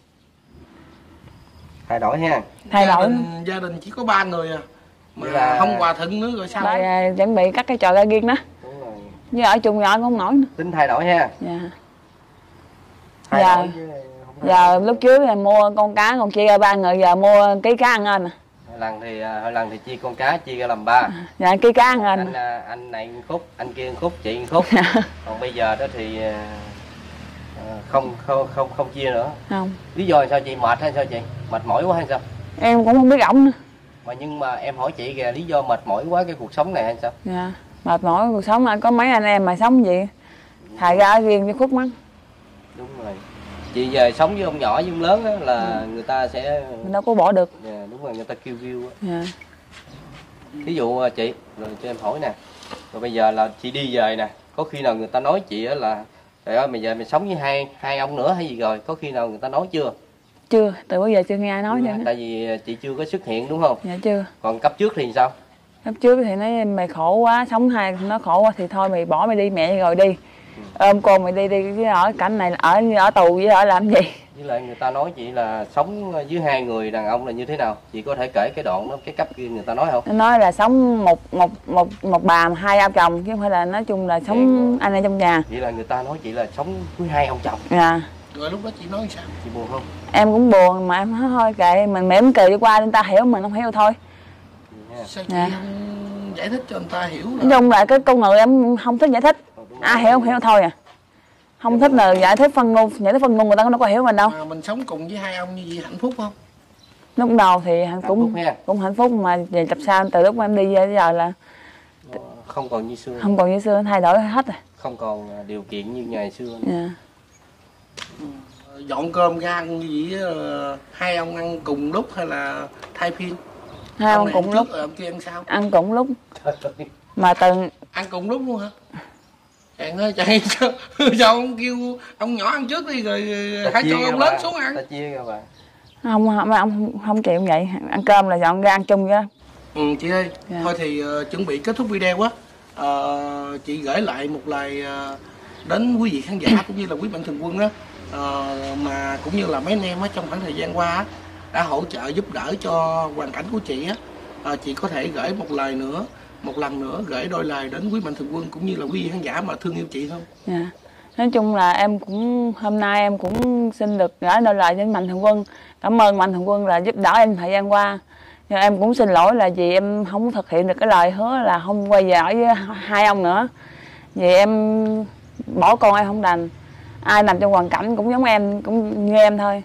Speaker 1: Thay đổi ha.
Speaker 3: Thay
Speaker 5: gia
Speaker 3: đổi.
Speaker 5: Đình, gia đình chỉ có ba người à. Mà
Speaker 1: là...
Speaker 5: không hòa thuận nữa rồi sao?
Speaker 3: Tại chuẩn bị cắt cái trò ra riêng đó.
Speaker 1: Đúng rồi.
Speaker 3: Với ở chung nhỏ cũng không nổi nữa.
Speaker 1: Tính thay đổi ha.
Speaker 3: Dạ.
Speaker 1: Thay
Speaker 3: Dạ.
Speaker 1: đổi chứ không
Speaker 3: Giờ lúc trước là mua con cá con chia ra ba người, giờ mua ký cá ăn ơn nè.
Speaker 1: Hồi lần thì hồi lần thì chia con cá chia ra làm ba.
Speaker 3: Dạ ký cá ăn ơn.
Speaker 1: Anh anh này một khúc, anh kia một khúc, chị một khúc. Còn bây giờ đó thì không không không không chia nữa.
Speaker 3: Không.
Speaker 1: Lý do là sao chị, mệt hay sao chị? Mệt mỏi quá hay sao?
Speaker 3: Em cũng không biết ổng nữa.
Speaker 1: Mà nhưng mà em hỏi chị kìa, lý do mệt mỏi quá cái cuộc sống này hay sao?
Speaker 3: Dạ. Mệt mỏi cuộc sống, có mấy anh em mà sống gì thà ra riêng cho khúc mắt.
Speaker 1: Đúng rồi. Chị về sống với ông nhỏ với ông lớn á là ừ. người ta sẽ
Speaker 3: mình đâu có bỏ được.
Speaker 1: Dạ, đúng rồi, người ta kêu kêu á.
Speaker 3: Dạ.
Speaker 1: Ví dụ chị, rồi cho em hỏi nè, rồi bây giờ là chị đi về nè, có khi nào người ta nói chị á là trời ơi mày giờ mày sống với hai hai ông nữa hay gì rồi, có khi nào người ta nói chưa?
Speaker 3: Chưa, từ bây giờ chưa nghe ai nói
Speaker 1: chưa, tại vì chị chưa có xuất hiện đúng không?
Speaker 3: Dạ chưa.
Speaker 1: Còn cấp trước thì sao?
Speaker 3: Cấp trước thì nói mày khổ quá, sống hai nó khổ quá thì thôi mày bỏ mày đi mẹ rồi đi. Ừ. Ôm con mày đi đi, chứ ở cảnh này ở ở tù với ở làm gì?
Speaker 1: Với lại người ta nói chị là sống với hai người đàn ông là như thế nào? Chị có thể kể cái đoạn đó, cái cấp kia người ta nói không?
Speaker 3: Nó nói là sống một một một một bà hai ông chồng chứ không phải là nói chung là sống dạ, anh ở trong nhà.
Speaker 1: Vậy là người ta nói chị là sống với hai ông chồng.
Speaker 3: Dạ.
Speaker 5: Rồi lúc đó chị nói sao?
Speaker 1: Chị buồn không?
Speaker 3: Em cũng buồn mà em nói thôi kệ mình mỉm cười đi qua người ta hiểu mình không hiểu thôi.
Speaker 5: Sao chị dạ. không giải thích cho người ta hiểu?
Speaker 3: Nói chung là cái con người em không thích giải thích. Ai hiểu không hiểu thôi à. Không thích là giải thích phân ngu, giải thích phân ngu người ta đâu có hiểu mình đâu.
Speaker 5: À, mình sống cùng với hai ông như vậy hạnh phúc không?
Speaker 3: Lúc đầu thì cũng cũng hạnh phúc mà về tập sau từ lúc mà em đi về giờ là
Speaker 1: không còn như xưa.
Speaker 3: Không còn như xưa, thay đổi hết rồi.
Speaker 1: Không còn điều kiện như ngày xưa.
Speaker 3: Dạ.
Speaker 5: Dọn cơm ra ăn như vậy hai ông ăn cùng lúc hay là thay phiên?
Speaker 3: Hai ông cùng lúc.
Speaker 5: Rồi ông kia ăn sao?
Speaker 3: Ăn cùng lúc. Mà từ
Speaker 5: ăn cùng lúc luôn hả? Chàng ơi chạy cho, cho ông kêu ông nhỏ ăn trước đi rồi hãy cho ông lớn xuống ăn.
Speaker 1: Ta chia rồi bà.
Speaker 3: Không, không, không, không chịu vậy. Ăn cơm là dọn ra ăn chung vậy đó.
Speaker 5: Ừ chị ơi, dạ. Thôi thì uh, chuẩn bị kết thúc video á. Uh, chị gửi lại một lời uh, đến quý vị khán giả cũng như là quý mạnh thường quân á. Uh, mà cũng như là mấy anh em á trong khoảng thời gian qua á, đã hỗ trợ giúp đỡ cho hoàn cảnh của chị á. Uh, chị có thể gửi một lời nữa, một lần nữa gửi đôi lời đến quý mạnh thường quân cũng như là quý vị khán giả mà thương yêu chị không?
Speaker 3: Dạ. Nói chung là em cũng hôm nay em cũng xin được gửi đôi lời đến mạnh thường quân. Cảm ơn mạnh thường quân là giúp đỡ em thời gian qua. Nhưng em cũng xin lỗi là vì em không thực hiện được cái lời hứa là không quay về ở với hai ông nữa. Vì em bỏ con em không đành. Ai nằm trong hoàn cảnh cũng giống em, cũng như em thôi.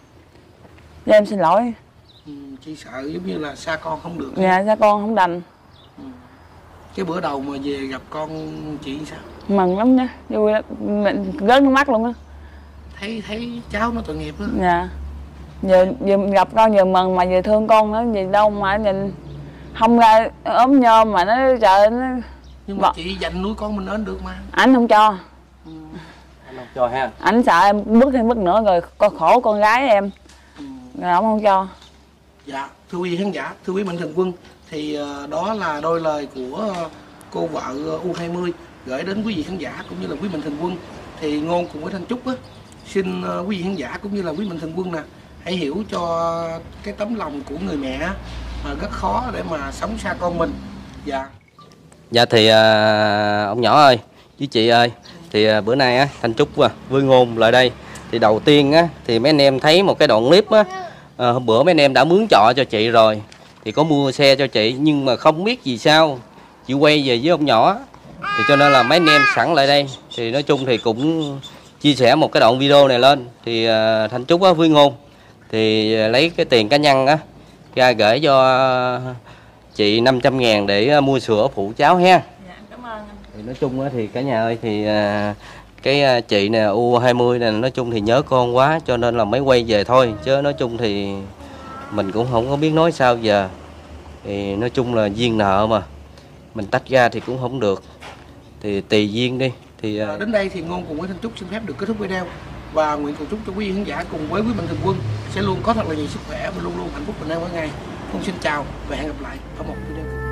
Speaker 3: Nên em xin lỗi.
Speaker 5: Ừ, chị sợ giống như là xa con không được.
Speaker 3: Dạ, xa con không đành.
Speaker 5: Ừ. Cái bữa đầu mà về gặp con chị sao?
Speaker 3: Mừng lắm nha, vui lắm, mình rớt nước mắt luôn á.
Speaker 5: Thấy thấy cháu nó tội nghiệp á.
Speaker 3: Dạ. Vừa, vừa gặp con vừa mừng mà vừa thương con nữa, gì đâu mà nhìn không ra ốm nhôm mà nó trời nó.
Speaker 5: Nhưng mà chị dành nuôi con mình lên được mà.
Speaker 3: Ảnh không cho.
Speaker 5: Ừ.
Speaker 1: Anh không cho ha.
Speaker 3: Ảnh sợ em bước thêm bước nữa rồi con khổ con gái em. Ừ. Rồi ổng không cho.
Speaker 5: Dạ, thưa quý khán giả, thưa quý mạnh thường quân, thì uh, đó là đôi lời của uh, cô vợ uh, U hai mươi gửi đến quý vị khán giả cũng như là quý mạnh thường quân. Thì Ngôn cùng với Thanh Trúc á, xin uh, quý vị khán giả cũng như là quý mạnh thường quân nè, hãy hiểu cho cái tấm lòng của người mẹ mà rất khó để mà sống xa con mình. Dạ.
Speaker 1: Dạ thì uh, ông nhỏ ơi, với chị ơi, thì uh, bữa nay á Thanh Trúc và với Ngôn lại đây. Thì đầu tiên á thì mấy anh em thấy một cái đoạn clip á, à, hôm bữa mấy anh em đã mướn trọ cho chị rồi, thì có mua xe cho chị nhưng mà không biết gì sao chị quay về với ông nhỏ, thì cho nên là mấy anh em sẵn lại đây thì nói chung thì cũng chia sẻ một cái đoạn video này lên thì uh, Thanh Trúc á, với Ngôn thì lấy cái tiền cá nhân á ra gửi cho chị năm trăm ngàn để mua sữa phụ cháu ha.
Speaker 3: Dạ, cảm ơn anh.
Speaker 1: Thì nói chung á, thì cả nhà ơi thì uh, cái chị nè U hai mươi này nói chung thì nhớ con quá cho nên là mới quay về thôi, chứ nói chung thì mình cũng không có biết nói sao giờ. Thì nói chung là duyên nợ mà mình tách ra thì cũng không được, thì tùy duyên đi. Thì
Speaker 5: à, đến đây thì Ngôn cùng với Thanh Trúc xin phép được kết thúc video và nguyện cầu chúc cho quý vị khán giả cùng với quý mạnh thường quân sẽ luôn có thật là nhiều sức khỏe và luôn luôn hạnh phúc bình an mỗi ngày. Ngôn xin chào và hẹn gặp lại ở một video.